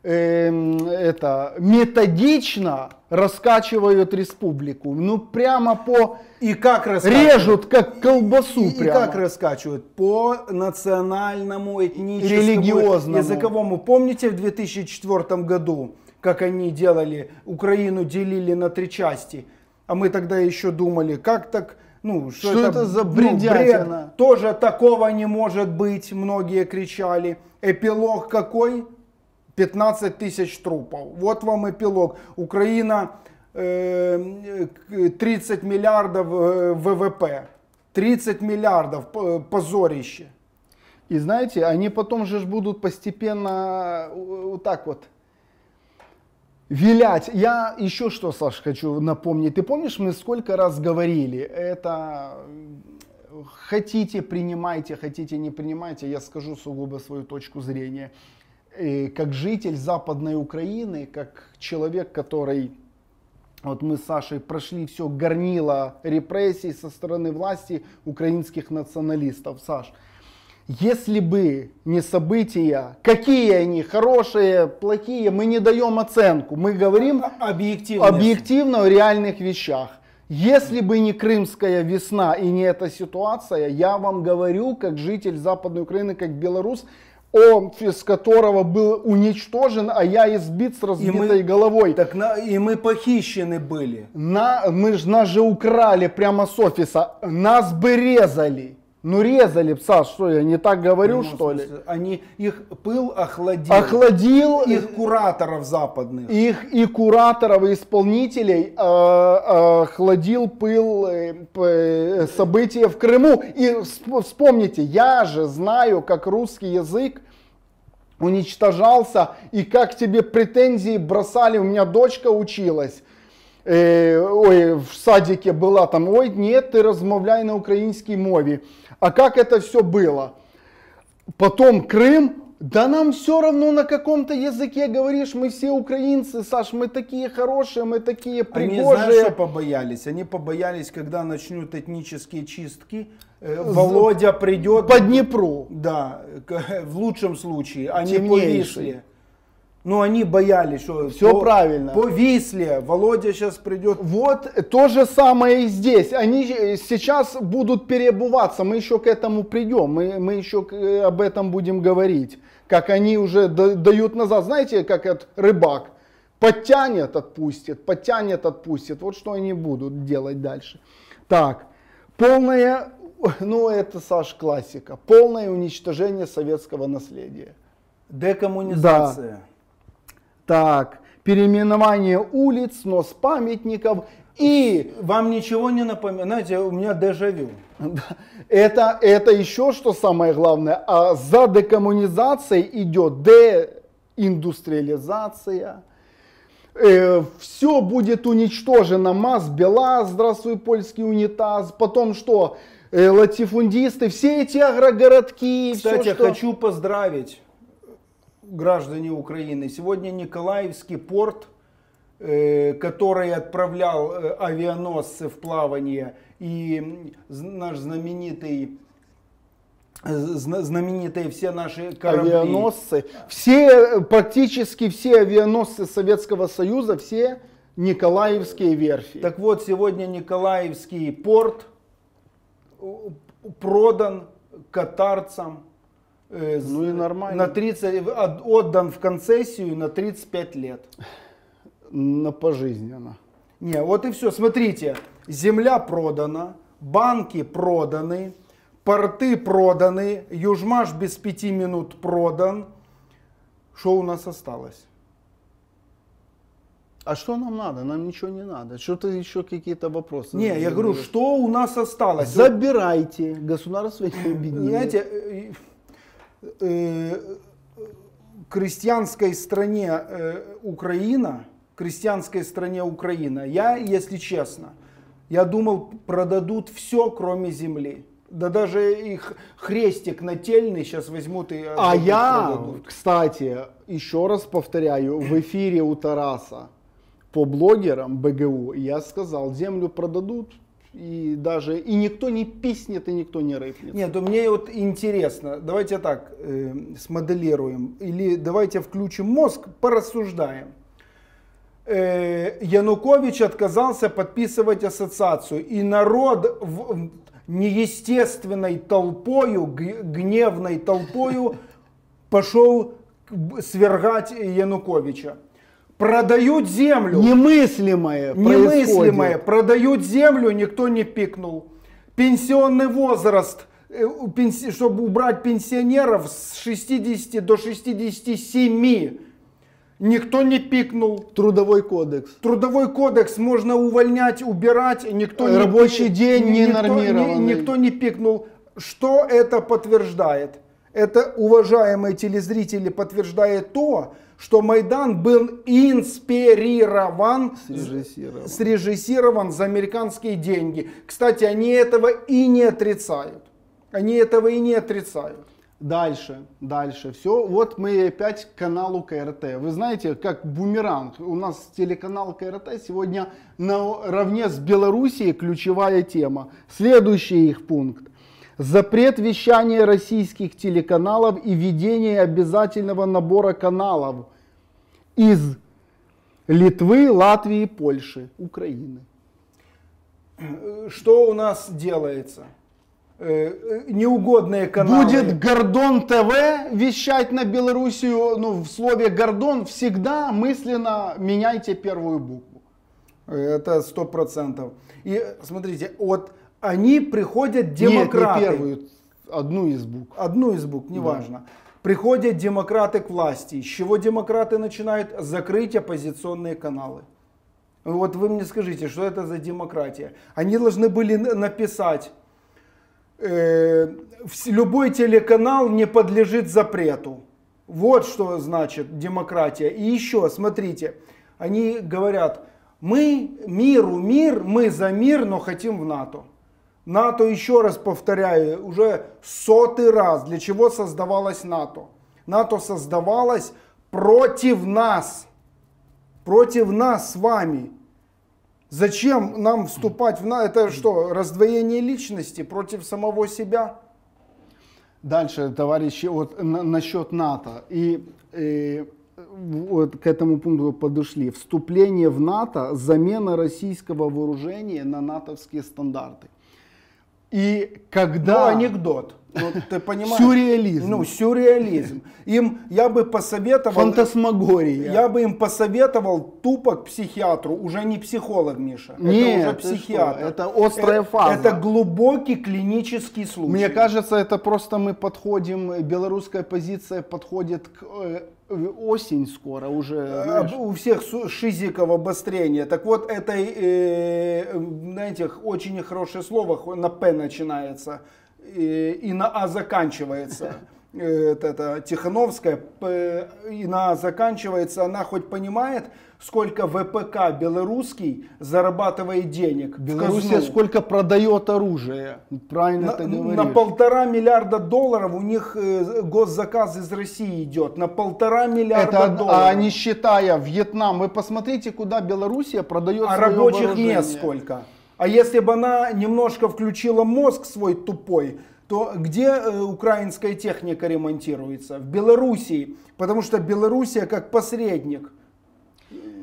это методично раскачивают республику, ну прямо по и как режут как колбасу и, прямо. И как раскачивают? По национальному, этническому, религиозному, языковому. Помните в две тысячи четвёртом году, как они делали, Украину делили на три части, а мы тогда еще думали, как так, ну что, что это, это за бредятина? Ну, бред, тоже такого не может быть, многие кричали. Эпилог какой? пятнадцать тысяч трупов. Вот вам эпилог. Украина э, тридцать миллиардов э, вэ вэ пэ. тридцать миллиардов. Позорище. И знаете, они потом же будут постепенно вот так вот вилять. Я еще что, Саш, хочу напомнить. Ты помнишь, мы сколько раз говорили, это хотите принимайте, хотите не принимайте, я скажу сугубо свою точку зрения. И как житель Западной Украины, как человек, который, вот мы с Сашей прошли все горнило репрессий со стороны власти украинских националистов. Саш, если бы не события, какие они, хорошие, плохие, мы не даем оценку, мы говорим объективно, объективно о реальных вещах. Если бы не Крымская весна и не эта ситуация, я вам говорю, как житель Западной Украины, как белорус, офис которого был уничтожен, а я избит с разбитой мы, головой. Так на, и мы похищены были. На, мы ж, нас же украли прямо с офиса. Нас бы резали. Ну резали, Саш, что я не так говорю, ну, что ли? Они, их пыл охладил. Охладил. Их кураторов западных. Их и кураторов, и исполнителей э, охладил пыл э, события в Крыму. И вспомните, я же знаю, как русский язык уничтожался, и как тебе претензии бросали. У меня дочка училась. Э, ой, в садике была там, ой, нет, ты размовляй на украинской мове. А как это все было? Потом Крым, да нам все равно на каком-то языке говоришь, мы все украинцы, Саш, мы такие хорошие, мы такие пригожие. Они, знаешь, что побоялись? Они побоялись, когда начнут этнические чистки, э, Володя придет... По Днепру. Да, в лучшем случае, они Темнейший. по Висле. Ну, они боялись, что... Все по, правильно. По Висле Володя сейчас придет... Вот то же самое и здесь. Они сейчас будут переобуваться. Мы еще к этому придем. Мы, мы еще об этом будем говорить. Как они уже дают назад. Знаете, как этот рыбак. Подтянет, отпустит. Подтянет, отпустит. Вот что они будут делать дальше. Так. Полное... Ну, это, Саш, классика. Полное уничтожение советского наследия. Декоммунизация. Да. Так, переименование улиц, снос памятников и... Вам ничего не напоминает? Знаете, у меня дежавю. Это, это еще что самое главное. А за декоммунизацией идет деиндустриализация. Э, все будет уничтожено. МАЗ-БелАЗ, здравствуй, польский унитаз. Потом что? Э, латифундисты, все эти агрогородки. Кстати, все, что... хочу поздравить граждане Украины. Сегодня Николаевский порт, э, который отправлял э, авианосцы в плавание, и наш знаменитый, знаменитые все наши корабли. Авианосцы. Все, практически все авианосцы Советского Союза, все Николаевские верфи. Так вот, сегодня Николаевский порт продан катарцам. Э, Ну и нормально. На тридцать, от- отдан в концессию на тридцать пять лет. На пожизненно. Не, вот и все. Смотрите, земля продана, банки проданы, порты проданы, Южмаш без пяти минут продан. Что у нас осталось? А что нам надо? Нам ничего не надо. Что-то еще какие-то вопросы. Не, я говорю, что у нас осталось? Забирайте. Государство не объединено. Знаете, э, э, крестьянской стране э, Украина, крестьянской стране Украина, я, если честно, я думал, продадут все, кроме земли. Да даже их хрестик нательный сейчас возьмут и А отдадут, я, продадут. кстати, еще раз повторяю, в эфире у Тараса по блогерам БГУ я сказал, землю продадут, и даже и никто не писнет, и никто не рыпнет. Нет, то мне вот интересно, давайте так э, смоделируем, или давайте включим мозг, порассуждаем. Э, Янукович отказался подписывать ассоциацию, и народ в, в неестественной толпою, г- гневной толпою пошел к- свергать Януковича. Продают землю. Немыслимое Немыслимое. происходит. Продают землю, никто не пикнул. Пенсионный возраст, э, у пенси- чтобы убрать пенсионеров с шестидесяти до шестидесяти семи, никто не пикнул. Трудовой кодекс. Трудовой кодекс можно увольнять, убирать, никто не Рабочий пи- день ни- не никто, нормированный. ни- никто не пикнул. Что это подтверждает? Это, уважаемые телезрители, подтверждает то, что Майдан был инспирирован, Срежиссирован. срежиссирован за американские деньги. Кстати, они этого и не отрицают. Они этого и не отрицают. Дальше, дальше. Все, вот мы опять к каналу КРТ. Вы знаете, как бумеранг. У нас телеканал КРТ сегодня наравне с Белоруссией ключевая тема. Следующий их пункт. Запрет вещания российских телеканалов и введение обязательного набора каналов из Литвы, Латвии, Польши, Украины. Что у нас делается? Э, Неугодные каналы. Будет Гордон ТВ вещать на Белоруссию, ну в слове Гордон всегда мысленно меняйте первую букву. Это сто процентов. И смотрите, вот они приходят демократы. Нет, не первую, одну из букв. Одну из букв, неважно. Приходят демократы к власти. С чего демократы начинают? Закрыть оппозиционные каналы. Вот вы мне скажите, что это за демократия? Они должны были н- написать, э, вс- любой телеканал не подлежит запрету. Вот что значит демократия. И еще, смотрите, они говорят, мы миру мир, мы за мир, но хотим в НАТО. НАТО, еще раз повторяю, уже сотый раз, для чего создавалось НАТО? НАТО создавалось против нас, против нас с вами. Зачем нам вступать в НАТО? Это что, раздвоение личности против самого себя? Дальше, товарищи, вот на- насчет НАТО. И э, вот к этому пункту подошли. Вступление в НАТО, замена российского вооружения на натовские стандарты. И когда... Ну, анекдот. Ну, ты понимаешь? Сюрреализм. Ну, сюрреализм. Им, я бы посоветовал... Фантасмагория. Я бы им посоветовал тупо к психиатру. Уже не психолог, Миша. Нет, это уже ты психиатр. что, это острая Э- фаза. Это глубокий клинический случай. Мне кажется, это просто мы подходим, белорусская позиция подходит к э, осень скоро уже. А, знаешь. У всех су- шизиков обострение. Так вот, это, э, знаете, очень хорошее слово, хо- на П начинается э, и на А заканчивается. Э, Это, это Тихановская, П- и на А заканчивается. Она хоть понимает, сколько ВПК белорусский зарабатывает денег? в Белоруссия казну? сколько продает оружие. Правильно На, ты говоришь. на полтора миллиарда долларов у них э, госзаказ из России идет. На полтора миллиарда Это, долларов. а не считая Вьетнам, вы посмотрите, куда Белоруссия продает А свое рабочих вооружение. мест сколько? А если бы она немножко включила мозг свой тупой, то где э, украинская техника ремонтируется? В Белоруссии. Потому что Белоруссия как посредник.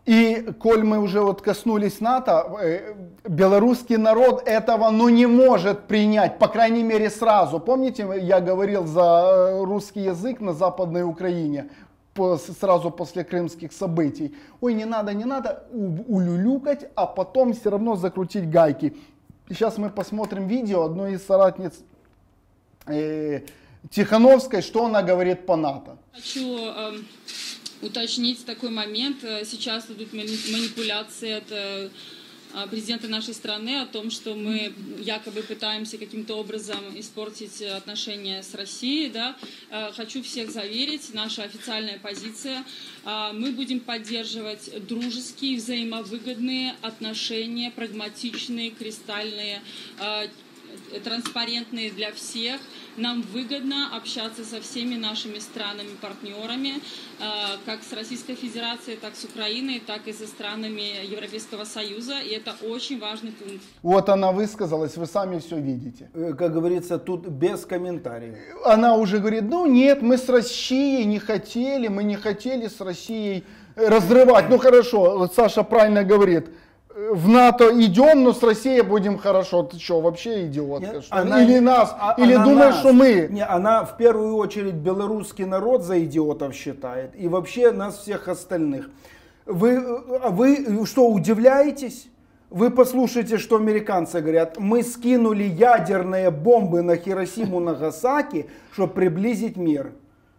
И, коль мы уже вот коснулись НАТО, э, белорусский народ этого ну не может принять, по крайней мере сразу. Помните, я говорил за русский язык на Западной Украине, по, сразу после крымских событий. Ой, не надо, не надо у, улюлюкать, а потом все равно закрутить гайки. Сейчас мы посмотрим видео одной из соратниц э, Тихановской, что она говорит по НАТО. Хочу э, уточнить такой момент. Сейчас идут манипуляции от э, президента нашей страны о том, что мы якобы пытаемся каким-то образом испортить отношения с Россией. Да? Э, хочу всех заверить, наша официальная позиция. Э, мы будем поддерживать дружеские, взаимовыгодные отношения, прагматичные, кристальные, э, транспарентные для всех. Нам выгодно общаться со всеми нашими странами-партнерами, как с Российской Федерацией, так с Украиной, так и со странами Европейского Союза. И это очень важный пункт. Вот она высказалась, вы сами все видите. Как говорится, тут без комментариев. Она уже говорит, ну нет, мы с Россией не хотели, мы не хотели с Россией разрывать. Ну хорошо, вот Саша правильно говорит. В НАТО идем, но с Россией будем хорошо. Ты что, вообще идиотка? Нет, что? она, или нас, а, или думаешь, нас. что мы? Не, она в первую очередь белорусский народ за идиотов считает. И вообще нас всех остальных. Вы, вы что, удивляетесь? Вы послушайте, что американцы говорят. Мы скинули ядерные бомбы на Хиросиму, Нагасаки, чтобы приблизить мир.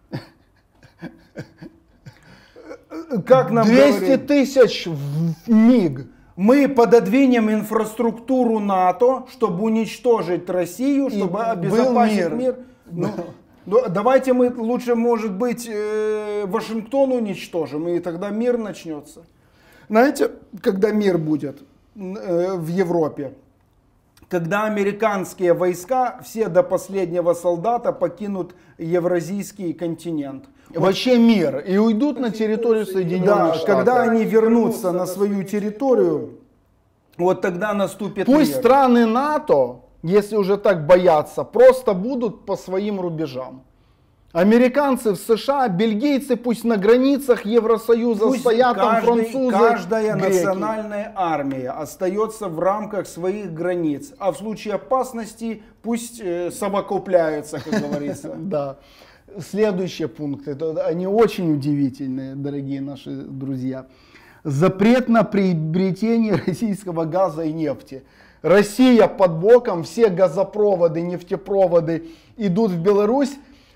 Как нам двести тысяч в миг. Мы пододвинем инфраструктуру НАТО, чтобы уничтожить Россию, чтобы И обезопасить мир. мир. Ну, ну, давайте мы лучше, может быть, э, Вашингтон уничтожим, и тогда мир начнется. Знаете, когда мир будет э, в Европе? Когда американские войска, все до последнего солдата, покинут евразийский континент. Вообще мир. И уйдут на территорию Соединенных Да, Штатов. когда они вернутся на свою территорию, вот тогда наступит Пусть мир. страны НАТО, если уже так боятся, просто будут по своим рубежам. Американцы в США, бельгийцы пусть на границах Евросоюза Пусть стоят, там каждый, французы, каждая греки. национальная армия остается в рамках своих границ, а в случае опасности пусть э, совокупляются, как говорится. Да. Следующий пункт, это, они очень удивительные, дорогие наши друзья. Запрет на приобретение российского газа и нефти. Россия под боком, все газопроводы, нефтепроводы идут в Беларусь,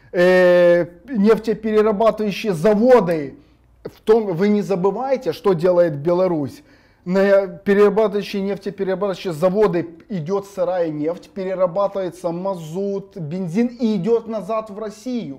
э, нефтеперерабатывающие заводы. В том, вы не забывайте, что делает Беларусь. На перерабатывающие нефтеперерабатывающие заводы идет сырая нефть, перерабатывается мазут, бензин и идет назад в Россию.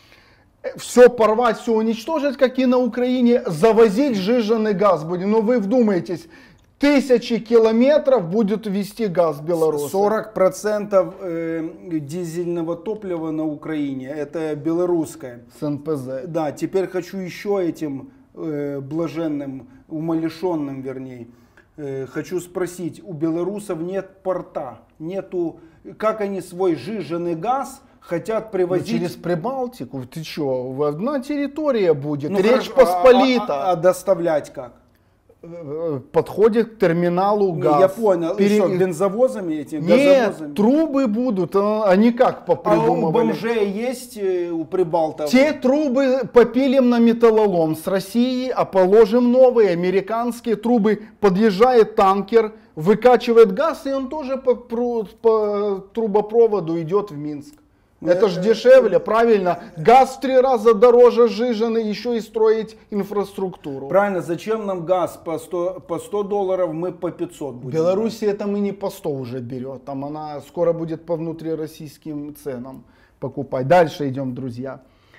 Все порвать, все уничтожить, как и на Украине, завозить сжиженный газ будем. Но вы вдумайтесь, тысячи километров будет везти газ в Беларусь. сорок процентов э, дизельного топлива на Украине это белорусское. С эн пэ зэ. Да, теперь хочу еще этим э, блаженным, умалишенным, вернее, э, хочу спросить, у белорусов нет порта, нету, как они свой сжиженный газ хотят привозить? Ну, через Прибалтику, ты что, одна территория будет, Ну, Речь хорошо, Посполита. А, а, а доставлять как? Подходит к терминалу Не, газ. я понял, Пере- что, бензовозами этими? Нет, газовозами? трубы будут, а они как А у попридумывали? бомжей есть, э, у прибалтов? Те трубы попилим на металлолом с России, а положим новые американские трубы. Подъезжает танкер, выкачивает газ, и он тоже по, пру- по трубопроводу идет в Минск. Это ж дешевле, правильно. Газ в три раза дороже сжиженный, еще и строить инфраструктуру. Правильно, зачем нам газ по сто, по сто долларов, мы по пятьсот В будем? Беларуси это мы не по сто уже берет, там она скоро будет по внутрироссийским ценам покупать. Дальше идем, друзья.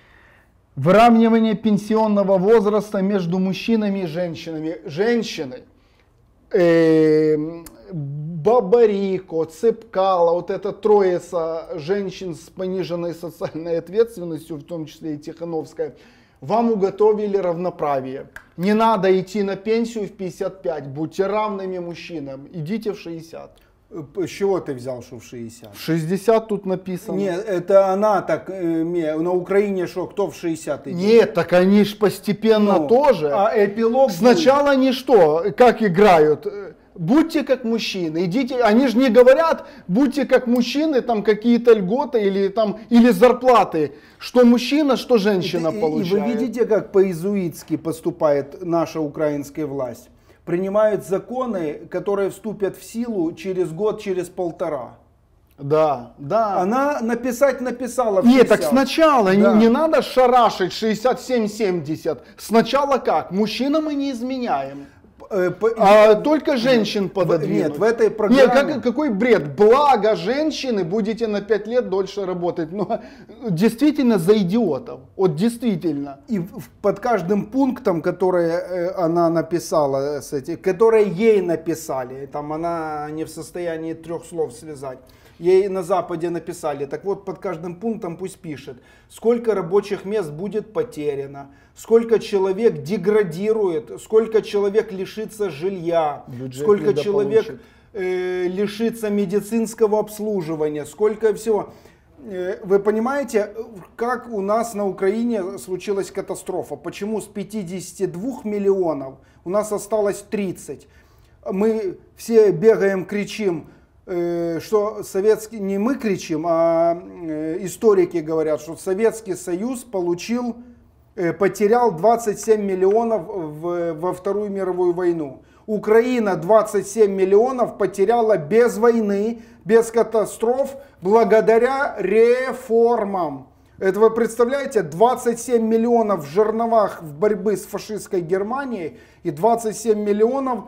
Выравнивание пенсионного возраста между мужчинами и женщинами. Женщины, э, Бабарико, Цепкало, вот эта троица женщин с пониженной социальной ответственностью, в том числе и Тихановская, вам уготовили равноправие. Не надо идти на пенсию в пятьдесят пять, будьте равными мужчинам, идите в шестьдесят. С чего ты взял, что в шестьдесят? В шестьдесят тут написано. Нет, это она так, э, на Украине что, кто в шестьдесят идет? Нет, так они ж постепенно Ну, тоже. А эпилог Сначала они что, как играют? Будьте как мужчины, идите, они же не говорят, будьте как мужчины, там какие-то льготы или там, или зарплаты, что мужчина, что женщина и, получает. И вы видите, как по-изуитски поступает наша украинская власть? Принимают законы, которые вступят в силу через год, через полтора. Да, да. Она написать написала в Нет, шестьдесят. так сначала, Да. не, не надо шарашить шестьдесят семь семьдесят. Сначала как? Мужчинам мы не изменяем. Э, по- А только женщин пододвинуть. Нет, в этой программе... Нет, как, какой бред? Благо женщины, будете на пять лет дольше работать. Но действительно за идиотов. Вот действительно. И в- в- под каждым пунктом, которые э, она написала, с эти, которые ей написали, там она не в состоянии трех слов связать, ей на Западе написали, так вот под каждым пунктом пусть пишет, сколько рабочих мест будет потеряно, сколько человек деградирует, сколько человек лишится жилья, Бюджет сколько человек недополучит. э, лишится медицинского обслуживания, сколько всего. Э, Вы понимаете, как у нас на Украине случилась катастрофа? Почему с пятидесяти двух миллионов у нас осталось тридцать? Мы все бегаем, кричим, э, что советский, не мы кричим, а э, историки говорят, что Советский Союз получил, э, потерял двадцать семь миллионов в, во Вторую мировую войну. Украина двадцать семь миллионов потеряла без войны, без катастроф, благодаря реформам. Это вы представляете, двадцать семь миллионов в жерновах в борьбе с фашистской Германией и двадцать семь миллионов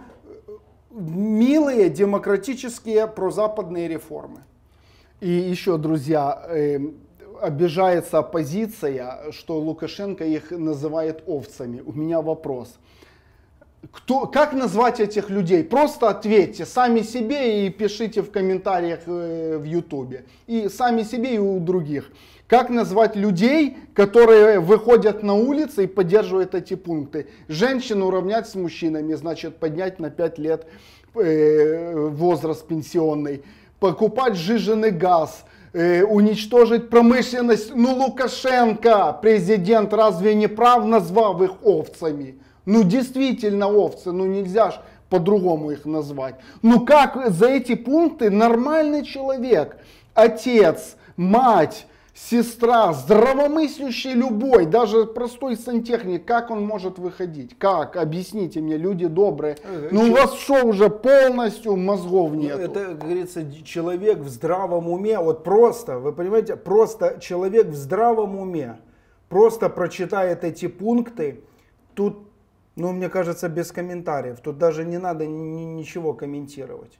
милые демократические прозападные реформы. И еще, друзья, э, обижается оппозиция, что Лукашенко их называет овцами. У меня вопрос. Кто, как назвать этих людей? Просто ответьте сами себе и пишите в комментариях э, в Ютубе. И сами себе и у других. Как назвать людей, которые выходят на улицы и поддерживают эти пункты? Женщин уравнять с мужчинами, значит поднять на пять лет э, возраст пенсионный. Покупать сжиженный газ. Э, уничтожить промышленность. Ну Лукашенко, президент, разве не прав, назвав их овцами? Ну действительно овцы, ну нельзя ж по-другому их назвать. Ну как за эти пункты нормальный человек, отец, мать, сестра, здравомыслящий любой, даже простой сантехник, как он может выходить? Как? Объясните мне, люди добрые. Ну у вас что, уже полностью мозгов нет? Это, как говорится, человек в здравом уме, вот просто, вы понимаете, просто человек в здравом уме, просто прочитает эти пункты, тут, ну, мне кажется, без комментариев, тут даже не надо ни- ничего комментировать.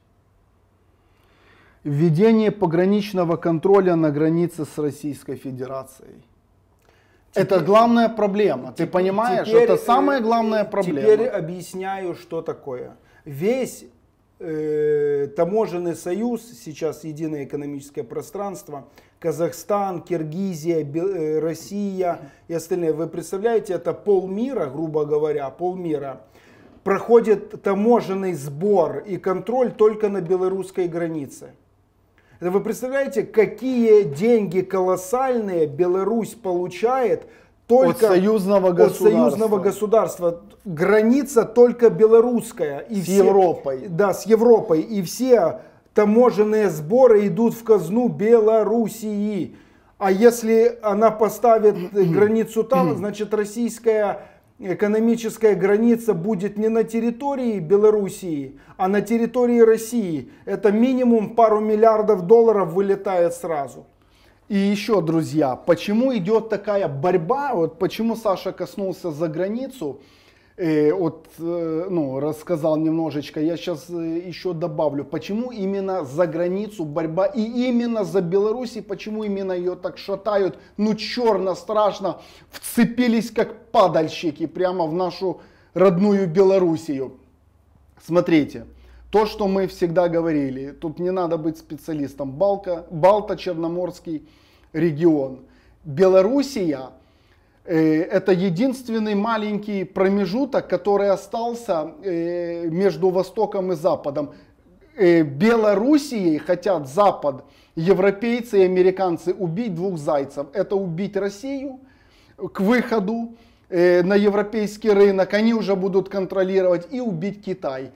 Введение пограничного контроля на границе с Российской Федерацией. Это главная проблема. Ты понимаешь, Теперь, это самая э, главная проблема. Теперь объясняю, что такое. Весь э, таможенный союз, сейчас единое экономическое пространство, Казахстан, Киргизия, Бел- э, Россия и остальные. Вы представляете, это полмира, грубо говоря, полмира проходит таможенный сбор и контроль только на белорусской границе. Это вы представляете, какие деньги колоссальные Беларусь получает только От союзного от государства. союзного государства. Граница только белорусская. И С Европой. Да, с Европой. И все таможенные сборы идут в казну Белоруссии. А если она поставит границу там, значит российская экономическая граница будет не на территории Белоруссии, а на территории России. Это минимум пару миллиардов долларов вылетает сразу. И еще, друзья, почему идет такая борьба, вот почему Саша коснулся за границу, э, вот, э, ну, рассказал немножечко, я сейчас э, еще добавлю, почему именно за границу борьба и именно за Беларусь, и почему именно ее так шатают, ну черно, страшно, вцепились как падальщики прямо в нашу родную Белоруссию. Смотрите. То, что мы всегда говорили, тут не надо быть специалистом, Балка, Балто-Черноморский регион. Белоруссия э, это единственный маленький промежуток, который остался э, между Востоком и Западом. э, Белоруссией хотят Запад, европейцы и американцы убить двух зайцев. Это убить Россию к выходу э, на европейский рынок, они уже будут контролировать, и убить Китай.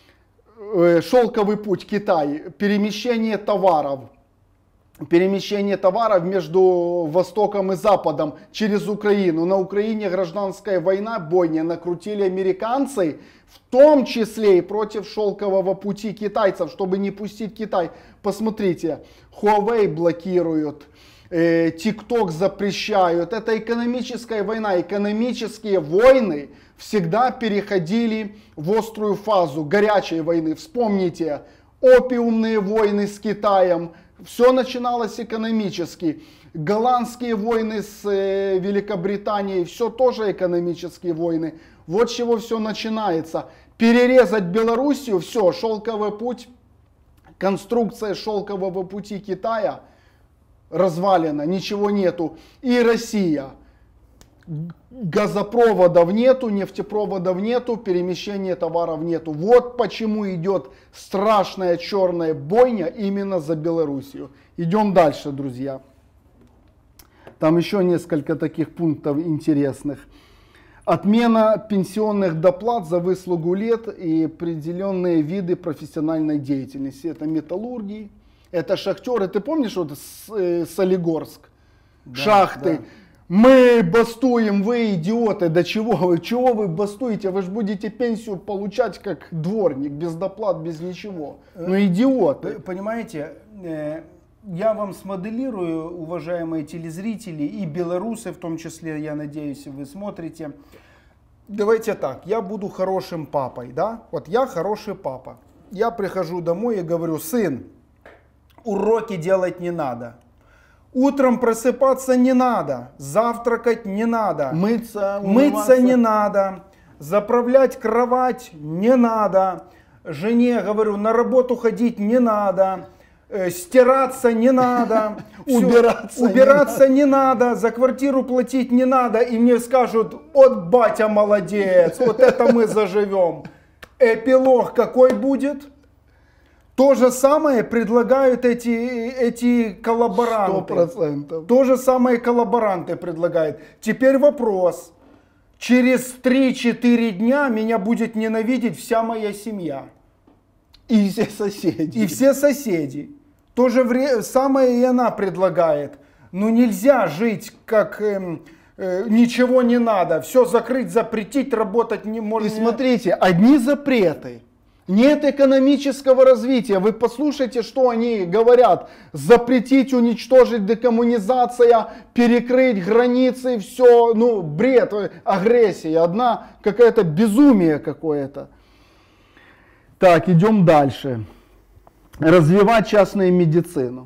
Э, шелковый путь Китай, перемещение товаров. Перемещение товаров между Востоком и Западом через Украину. На Украине гражданская война, бойня, накрутили американцы, в том числе и против шелкового пути китайцев, чтобы не пустить Китай. Посмотрите, Huawei блокируют, э, TikTok запрещают. Это экономическая война. Экономические войны всегда переходили в острую фазу горячей войны. Вспомните, опиумные войны с Китаем. Все начиналось экономически. Голландские войны с э, Великобританией, все тоже экономические войны. Вот с чего все начинается. Перерезать Белоруссию, все, шелковый путь, конструкция шелкового пути Китая развалена, ничего нету. И Россия. Газопроводов нету, нефтепроводов нету, перемещения товаров нету. Вот почему идет страшная черная бойня именно за Белоруссию. Идем дальше, друзья. Там еще несколько таких пунктов интересных. Отмена пенсионных доплат за выслугу лет и определенные виды профессиональной деятельности. Это металлургии, это шахтеры. Ты помнишь вот Солигорск? Да, шахты. Да. Мы бастуем, вы идиоты, да чего вы, чего вы бастуете, вы же будете пенсию получать как дворник, без доплат, без ничего. Ну идиоты. Понимаете, я вам смоделирую, уважаемые телезрители и белорусы в том числе, я надеюсь, вы смотрите. Давайте так, я буду хорошим папой, да? Вот я хороший папа. Я прихожу домой и говорю: сын, уроки делать не надо. Утром просыпаться не надо, завтракать не надо, мыться, мыться не надо, заправлять кровать не надо, жене говорю, на работу ходить не надо, э, стираться не надо, убираться, убираться не надо, за квартиру платить не надо, и мне скажут: от батя молодец, вот это мы заживем. Эпилог какой будет? То же самое предлагают эти, эти коллаборанты. сто процентов. То же самое коллаборанты предлагают. Теперь вопрос. Через три-четыре дня меня будет ненавидеть вся моя семья. И все соседи. И все соседи. То же вре- самое и она предлагает. Ну нельзя жить как... Эм, э, ничего не надо. Все закрыть, запретить, работать не можно. И смотрите, одни запреты. Нет экономического развития. Вы послушайте, что они говорят. Запретить, уничтожить, декоммунизация, перекрыть границы, все, ну, бред, агрессия. Одна какая-то безумие какое-то. Так, идем дальше. Развивать частную медицину.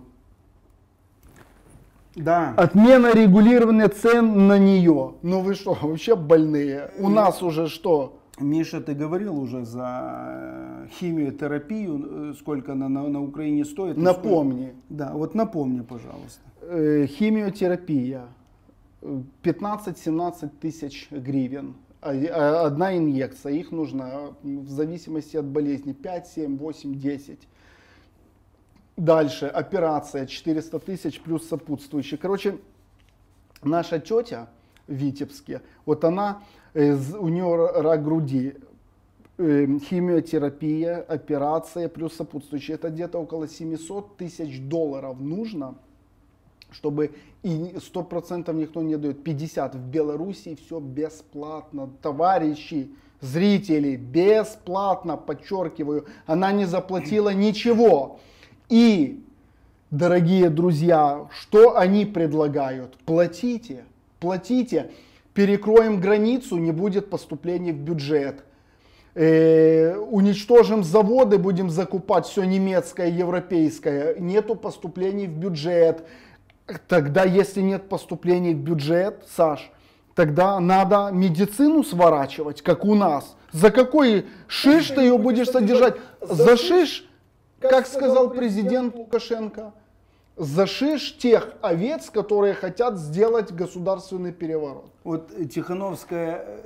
Да. Отмена регулирования цен на нее. Ну вы что, вообще больные? У нас уже что? Миша, ты говорил уже за химиотерапию, сколько она на, на Украине стоит? Напомни. Сколько... Да, вот напомни, пожалуйста. Э, химиотерапия пятнадцать-семнадцать тысяч гривен. Одна инъекция. Их нужно в зависимости от болезни пять, семь, восемь, десять. Дальше операция четыреста тысяч плюс сопутствующие. Короче, наша тетя в Витебске, вот она... У нее рак груди, химиотерапия, операция плюс сопутствующие. Это где-то около семьсот тысяч долларов нужно, чтобы и сто процентов никто не дает. пятьдесят в Белоруссии все бесплатно. Товарищи, зрители, бесплатно, подчеркиваю, она не заплатила ничего. И, дорогие друзья, что они предлагают? Платите, платите. Перекроем границу, не будет поступлений в бюджет. Э, уничтожим заводы, будем закупать все немецкое, европейское. Нету поступлений в бюджет. Тогда, если нет поступлений в бюджет, Саш, тогда надо медицину сворачивать, как у нас. За какой шиш ты ее будешь содержать? За шиш, как сказал президент Лукашенко, за шиш тех овец, которые хотят сделать государственный переворот. Вот Тихановская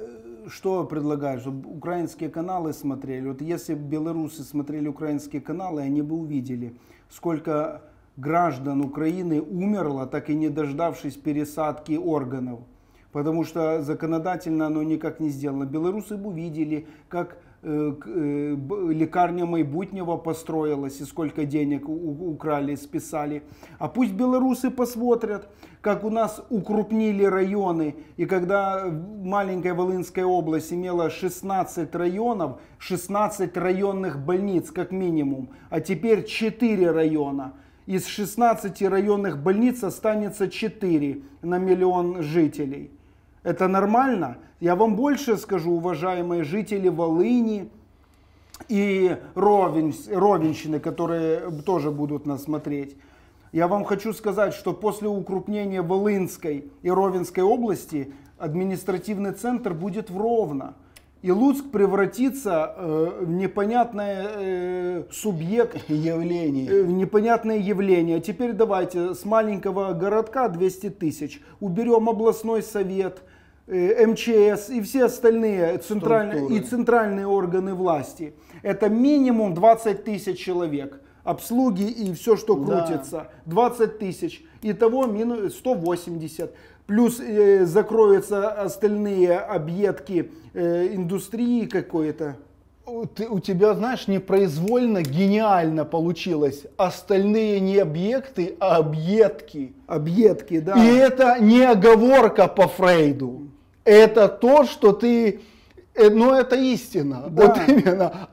что предлагаю, чтобы украинские каналы смотрели. Вот если бы белорусы смотрели украинские каналы, они бы увидели, сколько граждан Украины умерло, так и не дождавшись пересадки органов. Потому что законодательно оно никак не сделано. Белорусы бы увидели, как э, э, лекарня Майбутнего построилась и сколько денег у, украли, списали. А пусть белорусы посмотрят, как у нас укрупнили районы. И когда маленькая Волынская область имела шестнадцать районов, шестнадцать районных больниц как минимум, а теперь четыре района. Из шестнадцати районных больниц останется четыре на миллион жителей. Это нормально? Я вам больше скажу, уважаемые жители Волыни и Ровен, Ровенщины, которые тоже будут нас смотреть. Я вам хочу сказать, что после укрупнения Волынской и Ровенской области административный центр будет в Ровно. И Луцк превратится э, в непонятное э, субъект, явление. Э, в непонятное явление. А теперь давайте с маленького городка двести тысяч уберем областной совет, э, эм че эс и все остальные центральные, и центральные органы власти. Это минимум двадцать тысяч человек. Обслуги и все, что крутится. Да. двадцать тысяч. Итого минус сто восемьдесят. Плюс э, закроются остальные объедки э, индустрии какой-то. Ты, у тебя, знаешь, непроизвольно гениально получилось. Остальные не объекты, а объедки. Объедки, да. И это не оговорка по Фрейду. Это то, что ты... Но это истина. Да. Вот именно.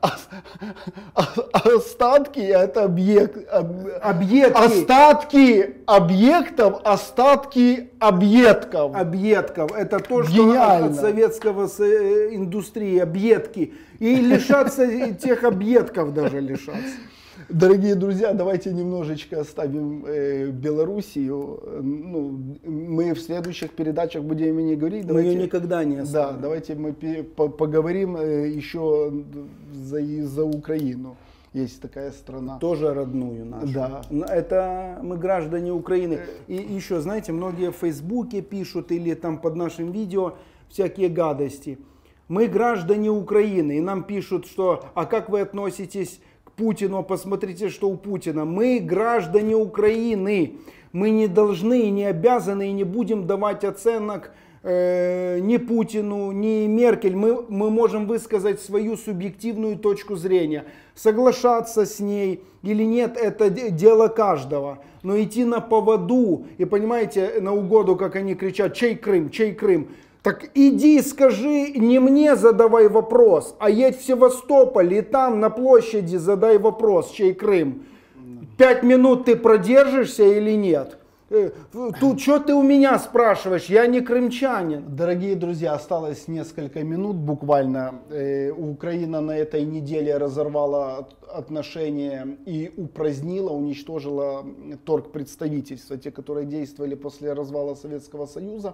Остатки это объект. Объедки. Остатки объектов, остатки объедков. Объедков. Это то, что гениально. От советского индустрии объедки. И лишаться тех объедков даже лишаться. Дорогие друзья, давайте немножечко оставим э, Белоруссию. Ну, мы в следующих передачах будем о ней говорить. Мы давайте, ее никогда не оставим. Да, давайте мы по поговорим э, еще за, за Украину. Есть такая страна. Тоже родную нашу. Да. Это мы граждане Украины. И еще, знаете, многие в Фейсбуке пишут или там под нашим видео всякие гадости. Мы граждане Украины. И нам пишут, что а как вы относитесь Путину, посмотрите, что у Путина. Мы граждане Украины. Мы не должны, не обязаны и не будем давать оценок э, ни Путину, ни Меркель. Мы, мы можем высказать свою субъективную точку зрения. Соглашаться с ней или нет, это дело каждого. Но идти на поводу и, понимаете, на угоду, как они кричат, чей Крым, чей Крым. Так иди скажи, не мне задавай вопрос, а едь в Севастополь и там на площади задай вопрос, чей Крым. Пять минут ты продержишься или нет? Тут что ты у меня спрашиваешь, я не крымчанин. Дорогие друзья, осталось несколько минут буквально. Украина на этой неделе разорвала отношения и упразднила, уничтожила торгпредставительства, те, которые действовали после развала Советского Союза.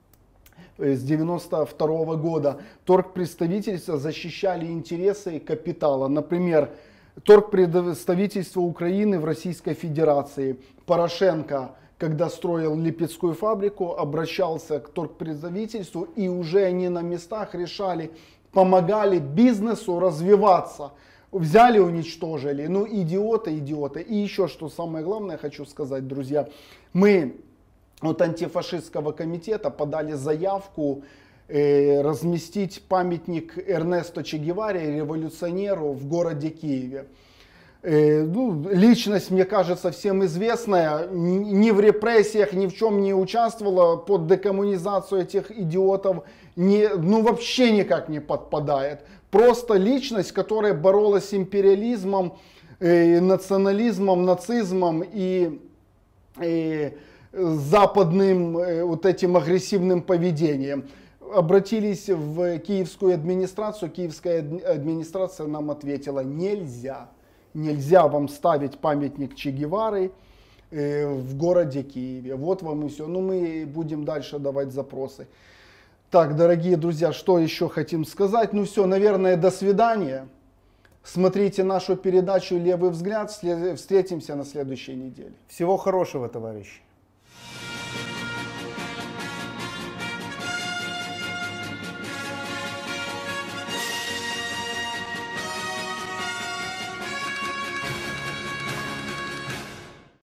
С девяносто второго года торгпредставительства защищали интересы капитала. Например, торгпредставительство Украины в Российской Федерации. Порошенко, когда строил Липецкую фабрику, обращался к торгпредставительству, и уже они на местах решали, помогали бизнесу развиваться. Взяли, уничтожили. Ну, идиоты, идиоты. И еще что самое главное хочу сказать, друзья. Мы от антифашистского комитета подали заявку э, разместить памятник Эрнесту Че Геваре, революционеру, в городе Киеве. Э, ну, личность, мне кажется, всем известная, ни в репрессиях, ни в чем не участвовала, под декоммунизацию этих идиотов не, ну, вообще никак не подпадает. Просто личность, которая боролась с империализмом, э, национализмом, нацизмом и... Э, западным э, вот этим агрессивным поведением. Обратились в киевскую администрацию, киевская администрация нам ответила: нельзя, нельзя вам ставить памятник Че Гевары э, в городе Киеве. Вот вам и все. Ну, мы будем дальше давать запросы. Так, дорогие друзья, что еще хотим сказать? Ну все, наверное, до свидания. Смотрите нашу передачу «Левый взгляд». Встретимся на следующей неделе. Всего хорошего, товарищи.